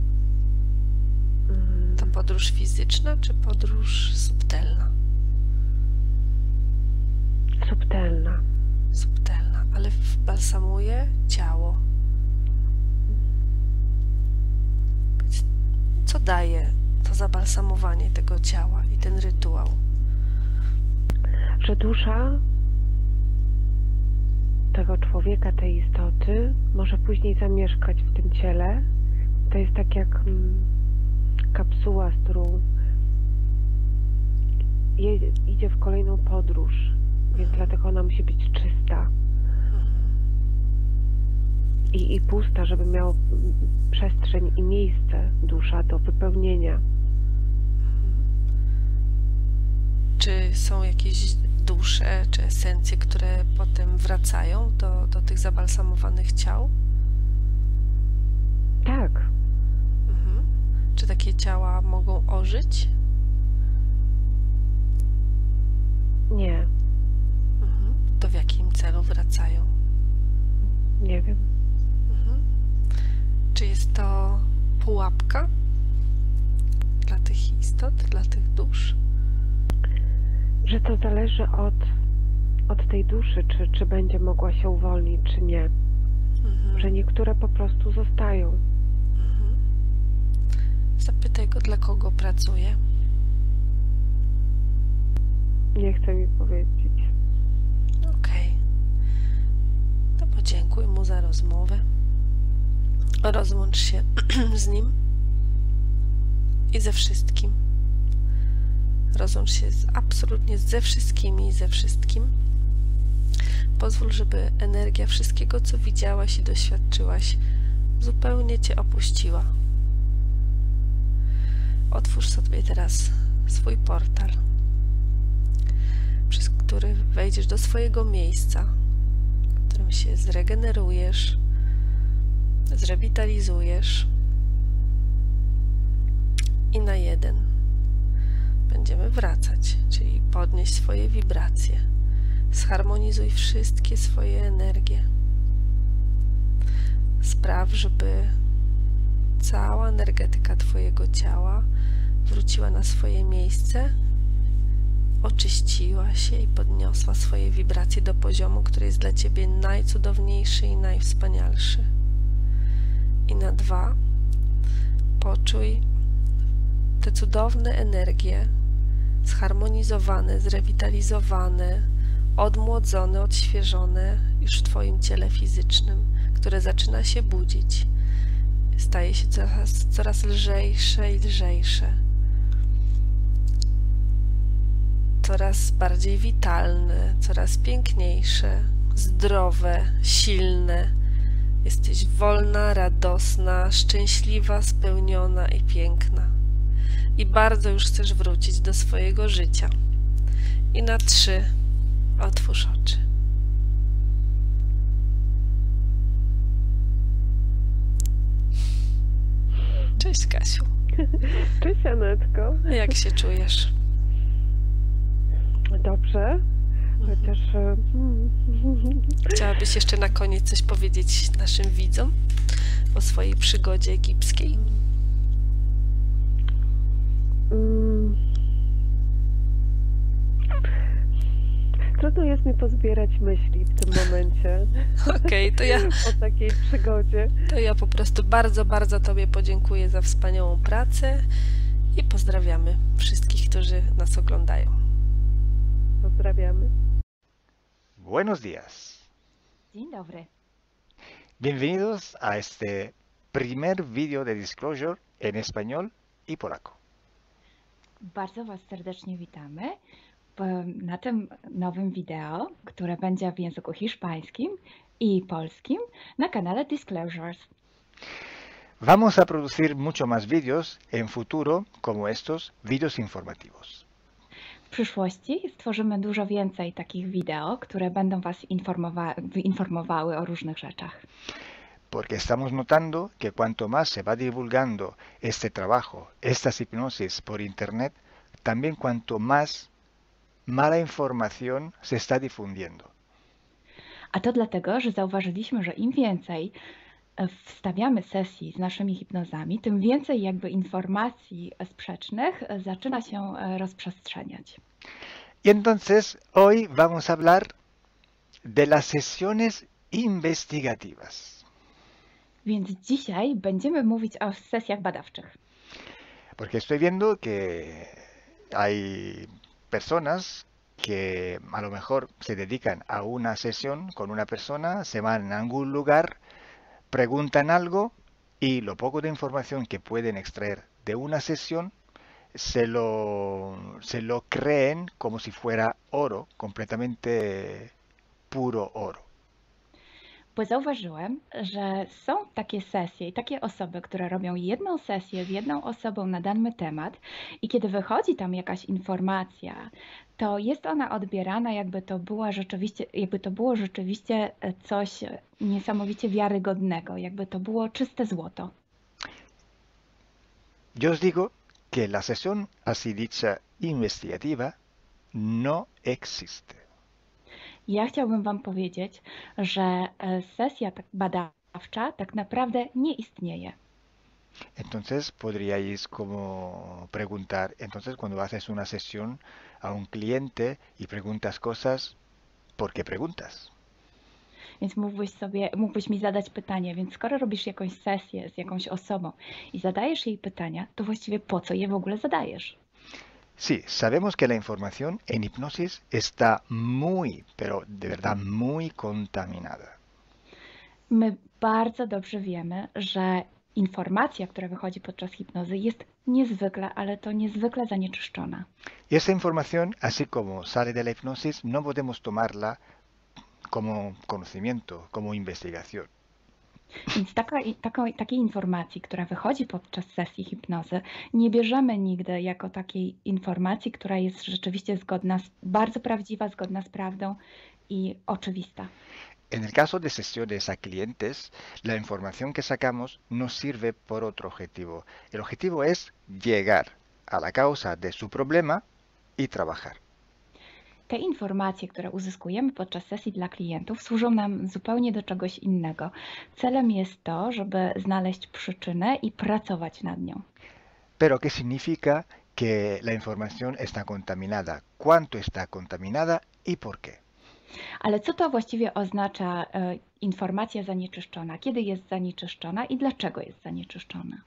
Mm. To podróż fizyczna, czy podróż subtelna? Subtelna. Subtelna, ale balsamuje ciało. Co daje to zabalsamowanie tego ciała i ten rytuał? Że dusza tego człowieka, tej istoty może później zamieszkać w tym ciele. To jest tak jak mm, kapsuła, z którą je, idzie w kolejną podróż, więc dlatego ona musi być czysta i, i pusta, żeby miała przestrzeń i miejsce dusza do wypełnienia. Czy są jakieś dusze, czy esencje, które potem wracają do, do tych zabalsamowanych ciał? Tak. Mhm. Czy takie ciała mogą ożyć? Nie. Mhm. To w jakim celu wracają? Nie że to zależy od, od tej duszy, czy, czy będzie mogła się uwolnić, czy nie. Mhm. Że niektóre po prostu zostają. Mhm. Zapytaj go, dla kogo pracuje. Nie chce mi powiedzieć. Okej. To podziękuj mu za rozmowę. Rozłącz się z nim i ze wszystkim. Rozłącz się z, absolutnie ze wszystkimi i ze wszystkim. Pozwól, żeby energia wszystkiego, co widziałaś i doświadczyłaś, zupełnie cię opuściła. Otwórz sobie teraz swój portal, przez który wejdziesz do swojego miejsca, w którym się zregenerujesz, zrewitalizujesz i na jeden będziemy wracać, czyli podnieść swoje wibracje. Zharmonizuj wszystkie swoje energie. Spraw, żeby cała energetyka Twojego ciała wróciła na swoje miejsce, oczyściła się i podniosła swoje wibracje do poziomu, który jest dla Ciebie najcudowniejszy i najwspanialszy. I na dwa poczuj te cudowne energie, zharmonizowane, zrewitalizowane, odmłodzone, odświeżone już w Twoim ciele fizycznym, które zaczyna się budzić. Staje się coraz, coraz lżejsze i lżejsze. Coraz bardziej witalne, coraz piękniejsze, zdrowe, silne. Jesteś wolna, radosna, szczęśliwa, spełniona i piękna. I bardzo już chcesz wrócić do swojego życia. I na trzy otwórz oczy. Cześć, Kasiu. Cześć, Anetko. Jak się czujesz? Dobrze, chociaż... Hmm. Chciałabyś jeszcze na koniec coś powiedzieć naszym widzom o swojej przygodzie egipskiej? Hmm. Trudno jest mi pozbierać myśli w tym momencie. Okej, to ja... O takiej przygodzie. To ja po prostu bardzo, bardzo Tobie podziękuję za wspaniałą pracę i pozdrawiamy wszystkich, którzy nas oglądają. Pozdrawiamy. Buenos días. Dzień dobry. Bienvenidos a este primer video de Disclosure en español y polaco. Bardzo Was serdecznie witamy na tym nowym wideo, które będzie w języku hiszpańskim i polskim na kanale Disclosures. Vamos a producir mucho más vídeos en futuro como estos vídeos informativos. W przyszłości stworzymy dużo więcej takich wideo, które będą Was informowa informowały o różnych rzeczach. Porque estamos notando que cuanto más se va divulgando este trabajo, estas hipnosis por internet, también cuanto más mala información se está difundiendo. A to dlatego, że zauważyliśmy, że im więcej wstawiamy sesji z naszymi hipnozami, tym więcej jakby informacji sprzecznych zaczyna się rozprzestrzeniać. Y entonces hoy vamos a hablar de las sesiones investigativas. Więc dzisiaj będziemy mówić o sesjach badawczych. Porque estoy viendo que hay personas que a lo mejor se dedican a una sesión con una persona, se van a algún lugar, preguntan algo y lo poco de información que pueden extraer de una sesión se lo, se lo creen como si fuera oro, completamente puro oro. Bo zauważyłem, że są takie sesje i takie osoby, które robią jedną sesję z jedną osobą na dany temat i kiedy wychodzi tam jakaś informacja, to jest ona odbierana, jakby to była rzeczywiście, jakby to było rzeczywiście coś niesamowicie wiarygodnego, jakby to było czyste złoto. Yo os digo que la sesión así dicha investigativa no existe. Ja chciałbym Wam powiedzieć, że sesja badawcza tak naprawdę nie istnieje. Entonces podríais como preguntar, entonces cuando haces una sesión a un cliente y preguntas cosas, ¿por qué preguntas? Więc mógłbyś sobie, mógłbyś mi zadać pytanie, więc skoro robisz jakąś sesję z jakąś osobą i zadajesz jej pytania, to właściwie po co je w ogóle zadajesz? Sí, sabemos que la información en hipnosis está muy, pero de verdad muy contaminada. My bardzo dobrze wiemy, że informacja, która wychodzi podczas hipnozy, jest niezwykle, ale to niezwykle zanieczyszczona. Y esa información, así como sale de la hipnosis, no podemos tomarla como conocimiento, como investigación. Więc taka, taka, takiej informacji, która wychodzi podczas sesji hipnozy, nie bierzemy nigdy jako takiej informacji, która jest rzeczywiście zgodna, z, bardzo prawdziwa, zgodna z prawdą i oczywista. En el caso de sesiones a clientes, la información que sacamos nos sirve por otro objetivo. El objetivo es llegar a la causa de su problema y trabajar. Te informacje, które uzyskujemy podczas sesji dla klientów, służą nam zupełnie do czegoś innego. Celem jest to, żeby znaleźć przyczynę i pracować nad nią. Pero ¿qué significa que la información está contaminada? ¿Cuánto está contaminada y por qué? Ale co to właściwie oznacza e, informacja zanieczyszczona? Kiedy jest zanieczyszczona i dlaczego jest zanieczyszczona?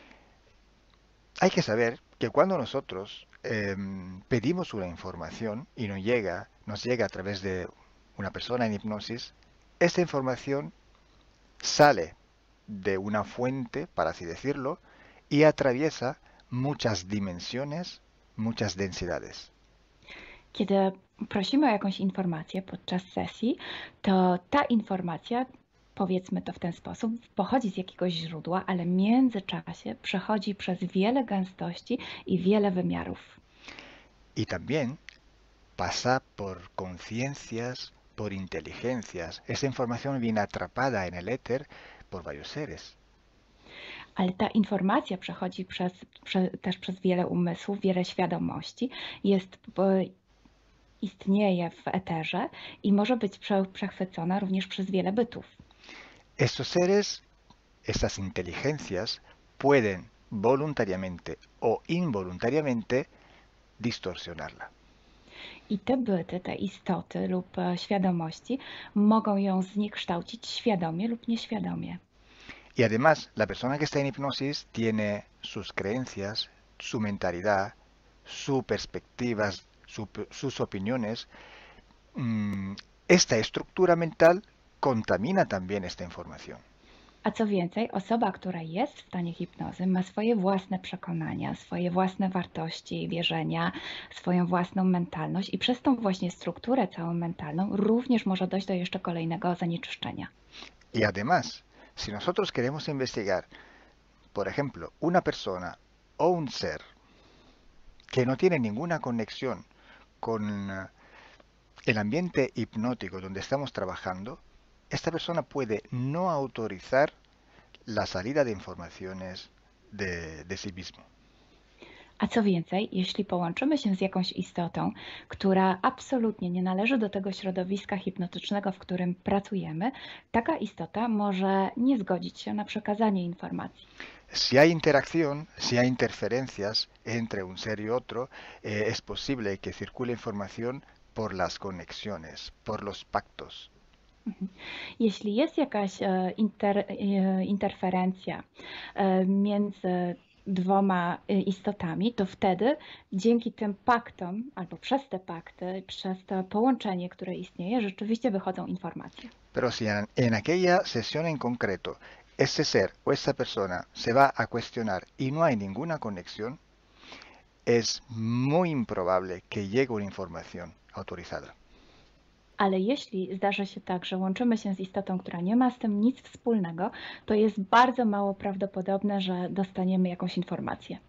Hay que saber que cuando nosotros eh, pedimos una información y nos llega, nos llega a través de una persona en hipnosis, esta información sale de una fuente, para así decirlo, y atraviesa muchas dimensiones, muchas densidades. Kiedy prosimy o jakąś informację podczas sesji, to ta informacja, powiedzmy to w ten sposób, pochodzi z jakiegoś źródła, ale w międzyczasie przechodzi przez wiele gęstości i wiele wymiarów. Y también pasa por conciencias, por inteligencias. Esa información viene atrapada en el éter por varios seres. Ale ta informacja przechodzi przez, prze, też przez wiele umysłów, wiele świadomości, jest, istnieje w eterze i może być prze, przechwycona również przez wiele bytów. Estos seres, estas inteligencias, pueden voluntariamente o involuntariamente distorsionarla. I te byty, te istoty lub świadomości mogą ją zniekształcić świadomie lub nieświadomie. Y además, la persona que está en hipnosis tiene sus creencias, su mentalidad, sus perspectivas, su, sus opiniones. Esta estructura mental contamina también esta información. A co więcej, osoba, która jest w stanie hipnozy, ma swoje własne przekonania, swoje własne wartości i wierzenia, swoją własną mentalność i przez tą właśnie strukturę całą mentalną również może dojść do jeszcze kolejnego zanieczyszczenia. Y además, si nosotros queremos investigar, por ejemplo, una persona o un ser que no tiene ninguna conexión con el ambiente hipnótico donde estamos trabajando, esta persona puede no autorizar la salida de informaciones de, de sí mismo. A co więcej, jeśli połączymy się z jakąś istotą, która absolutnie nie należy do tego środowiska hipnotycznego, w którym pracujemy, taka istota może nie zgodzić się na przekazanie informacji. Si hay interacción, si hay interferencias entre un ser y otro, eh, es posible que circule información por las conexiones, por los pactos. Jeśli jest jakaś inter, interferencja między dwoma istotami, to wtedy dzięki tym paktom, albo przez te pakty, przez to połączenie, które istnieje, rzeczywiście wychodzą informacje. Pero si en, en aquella sesión en concreto ese ser o esa persona se va a cuestionar y no hay ninguna conexión, es muy improbable que llegue una información autorizada. Ale jeśli zdarzy się tak, że łączymy się z istotą, która nie ma z tym nic wspólnego, to jest bardzo mało prawdopodobne, że dostaniemy jakąś informację.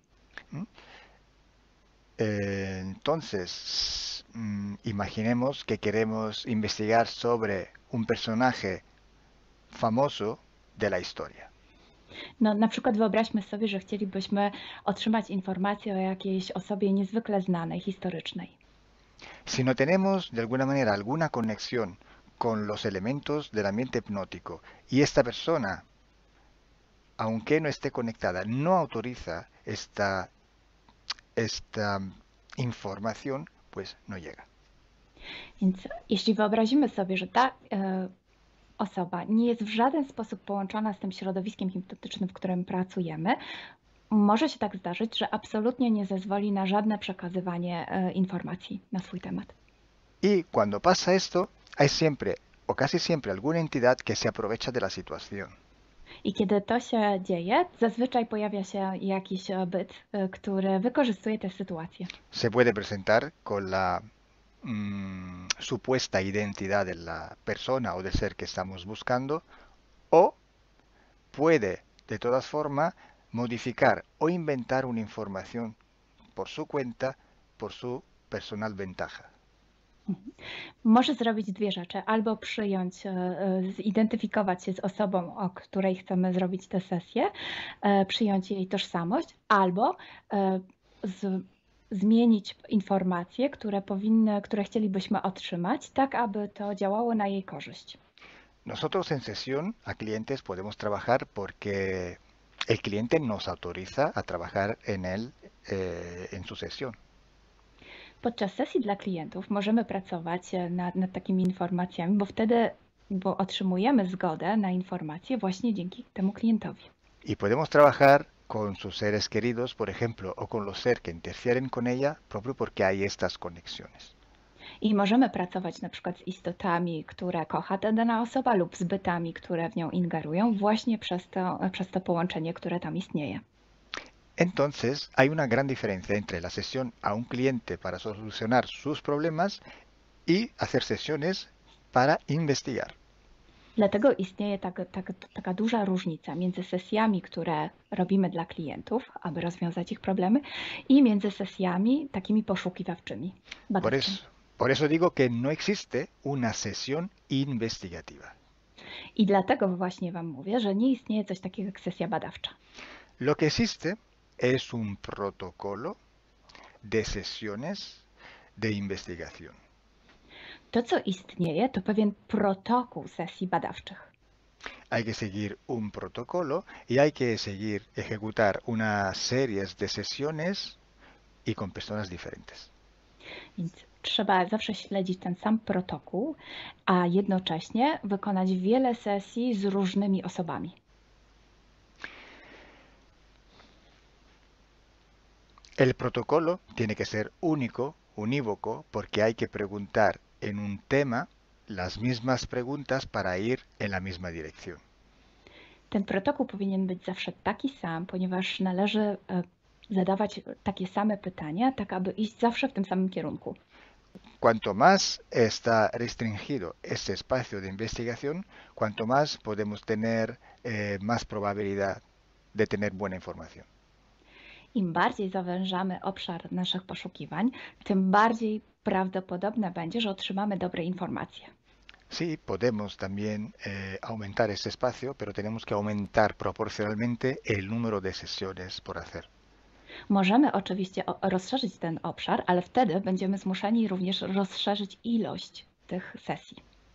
Entonces, imaginemos que queremos investigar sobre un personaje famoso de la historia. No, na przykład wyobraźmy sobie, że chcielibyśmy otrzymać informację o jakiejś osobie niezwykle znanej, historycznej. Si no tenemos de alguna manera alguna conexión con los elementos del ambiente hipnótico y esta persona aunque no esté conectada, no autoriza esta, esta información, pues no llega. Więc jeśli wyobrazimy sobie, że ta e, osoba nie jest w żaden sposób połączona z tym środowiskiem hipnotycznym, w którym pracujemy, może się tak zdarzyć, że absolutnie nie zezwoli na żadne przekazywanie e, informacji na swój temat. Y cuando pasa esto, hay siempre, o casi siempre, alguna entidad que se aprovecha de la situación. I kiedy to się dzieje, zazwyczaj pojawia się jakiś e, byt, e, który wykorzystuje tę sytuację. Se puede presentar con la mm, supuesta identidad de la persona o del ser que estamos buscando, o puede, de todas formas, modificar o inventar una información por su cuenta, por su personal ventaja. Może zrobić dwie rzeczy. Albo przyjąć, e, e, zidentyfikować się z osobą, o której chcemy zrobić tę sesję, e, przyjąć jej tożsamość, albo e, z, zmienić informacje, które powinny, które chcielibyśmy otrzymać, tak aby to działało na jej korzyść. Nosotros en sesión a clientes podemos trabajar porque el cliente nos autoriza a trabajar en él, eh, en su sesión. Podczas sesji dla klientów możemy pracować e, nad, nad takimi informacjami, bo wtedy bo otrzymujemy zgodę na informacje właśnie dzięki temu klientowi. Y podemos trabajar con sus seres queridos, por ejemplo, o con los seres que interfieren con ella, propio porque hay estas conexiones. I możemy pracować na przykład z istotami, które kocha ta dana osoba, lub z bytami, które w nią ingerują, właśnie przez to, przez to połączenie, które tam istnieje. Entonces, hay una gran diferencia entre la sesión a un cliente para solucionar sus problemas y hacer sesiones para investigar. Dlatego istnieje tak, tak, taka duża różnica między sesjami, które robimy dla klientów, aby rozwiązać ich problemy, i między sesjami takimi poszukiwawczymi, Por badawczymi. eso, por eso digo que no existe una sesión investigativa. I dlatego właśnie Wam mówię, że nie istnieje coś takiego jak sesja badawcza. Lo que existe es un protocolo de sesiones de investigación. To, co istnieje, to pewien protokół sesji badawczych. Hay que seguir un protocolo y hay que seguir, ejecutar una serie de sesiones y con personas diferentes. Więc trzeba zawsze śledzić ten sam protokół, a jednocześnie wykonać wiele sesji z różnymi osobami. El protocolo tiene que ser único, unívoco, porque hay que preguntar en un tema las mismas preguntas para ir en la misma dirección. Ten protokół powinien być zawsze taki sam, ponieważ należy e, zadawać takie same pytania, tak aby iść zawsze w tym samym kierunku. Cuanto más está restringido ese espacio de investigación, cuanto más podemos tener eh, más probabilidad de tener buena información. Im bardziej zawężamy obszar naszych poszukiwań, tym bardziej prawdopodobne będzie, że otrzymamy dobre informacje. Sí, podemos también eh, aumentar ese espacio, pero tenemos que aumentar proporcionalmente el número de sesiones por hacer. Możemy oczywiście o- rozszerzyć ten obszar, ale wtedy będziemy zmuszeni również rozszerzyć ilość tych sesji.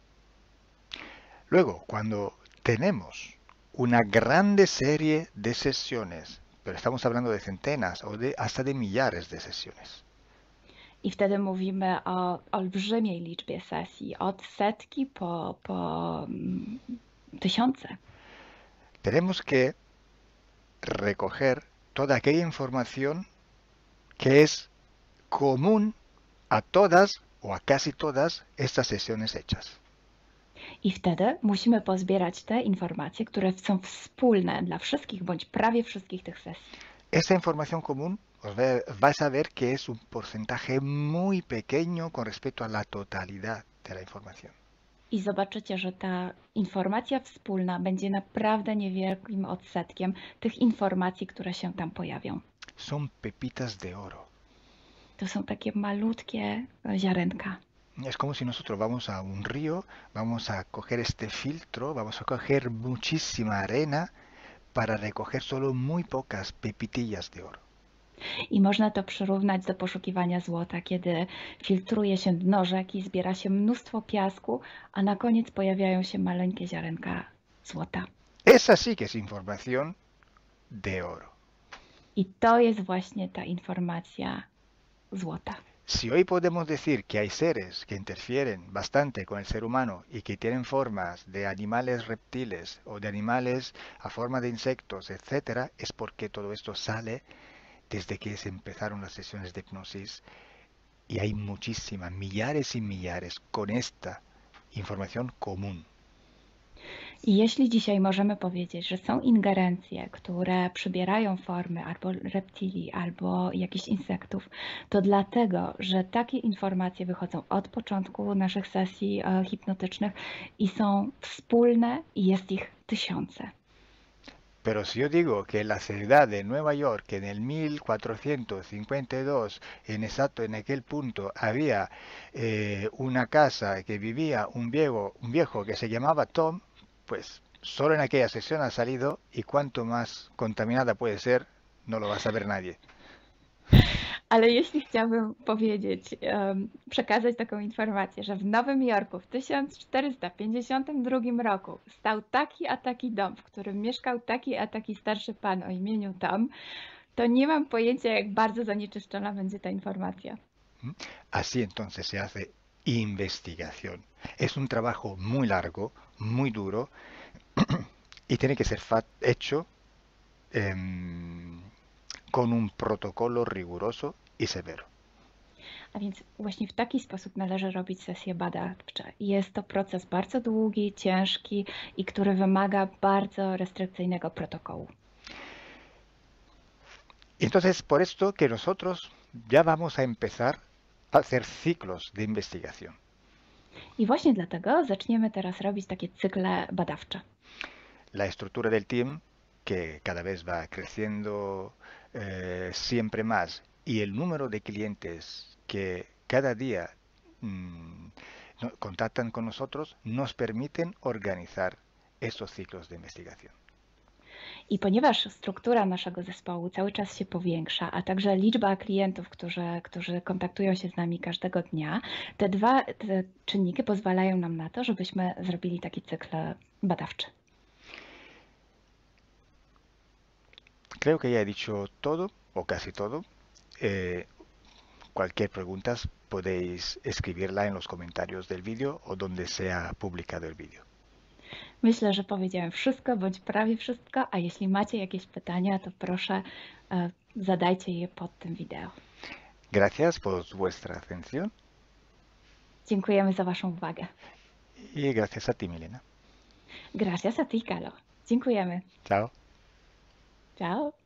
Luego, cuando tenemos una grande serie de sesiones, pero estamos hablando de centenas o de hasta de millares de sesiones, I wtedy mówimy o olbrzymiej liczbie sesji, od setki po, po mm, tysiące. tenemos que recoger toda aquella información que es común a todas o a casi todas estas sesiones hechas. I wtedy musimy pozbierać te informacje, które są wspólne dla wszystkich bądź prawie wszystkich tych sesji. Esta información común os ve- vais a ver que es un porcentaje muy pequeño con respecto a la totalidad de la información. I zobaczycie, że ta informacja wspólna będzie naprawdę niewielkim odsetkiem tych informacji, które się tam pojawią. Son pepitas de oro. To są takie malutkie e, ziarenka. Es como si nosotros vamos a un río, vamos a coger este filtro, vamos a coger muchísima arena para recoger solo muy pocas pepitillas de oro. I można to przyrównać do poszukiwania złota, kiedy filtruje się dno rzeki, zbiera się mnóstwo piasku, a na koniec pojawiają się maleńkie ziarenka złota. Esa sí que es información de oro. I to jest właśnie ta informacja złota. Si hoy podemos decir que hay seres que interfieren bastante con el ser humano y que tienen formas de animales reptiles o de animales a forma de insectos, etcétera, es porque todo esto sale desde que se empezaron las sesiones de hipnosis y hay muchísimas, millares y millares con esta información común. I jeśli dzisiaj możemy powiedzieć, że są ingerencje, które przybierają formy albo reptilii, albo jakichś insektów, to dlatego, że takie informacje wychodzą od początku naszych sesji e, hipnotycznych i są wspólne i jest ich tysiące. Pero si yo digo que en la ciudad de Nueva York en el mil cuatrocientos cincuenta y dos, en exacto en aquel punto, había eh, una casa que vivía un viejo, un viejo que se llamaba Tom, pues solo en aquella sesión ha salido y cuanto más contaminada puede ser, no lo va a saber nadie. Ale jeśli chciałabym powiedzieć, um, przekazać taką informację, że w Nowym Jorku w tysiąc czterysta pięćdziesiątym drugim roku stał taki a taki dom, w którym mieszkał taki a taki starszy pan o imieniu Tom, to nie mam pojęcia, jak bardzo zanieczyszczona będzie ta informacja. Así entonces se hace investigación. Es un trabajo muy largo, muy duro y tiene que ser hecho eh, con un protocolo riguroso i severo. A więc właśnie w taki sposób należy robić sesje badawcze. Jest to proces bardzo długi, ciężki i który wymaga bardzo restrykcyjnego protokołu. Entonces, por esto que nosotros ya vamos a empezar a hacer ciclos de investigación. I właśnie dlatego zaczniemy teraz robić takie cykle badawcze. La estructura del team, que cada vez va creciendo eh, siempre más, y el número de clientes que cada día mmm, no, contactan con nosotros, nos permiten organizar estos ciclos de investigación. I ponieważ struktura naszego zespołu cały czas się powiększa, a także liczba klientów, którzy, którzy kontaktują się z nami każdego dnia, te dwa te czynniki pozwalają nam na to, żebyśmy zrobili taki cykl badawczy. Creo que ya he dicho todo, o casi todo. Eh, cualquier pregunta podéis escribirla en los comentarios del vídeo o donde sea publicado el vídeo. Myślę, że powiedziałem wszystko, bądź prawie wszystko, a jeśli macie jakieś pytania, to proszę e, zadajcie je pod tym wideo. Gracias por vuestra atención. Dziękujemy za waszą uwagę. Y gracias a ti, Milena. Gracias a ti, Carlo. Dziękujemy. Chao. Ciao.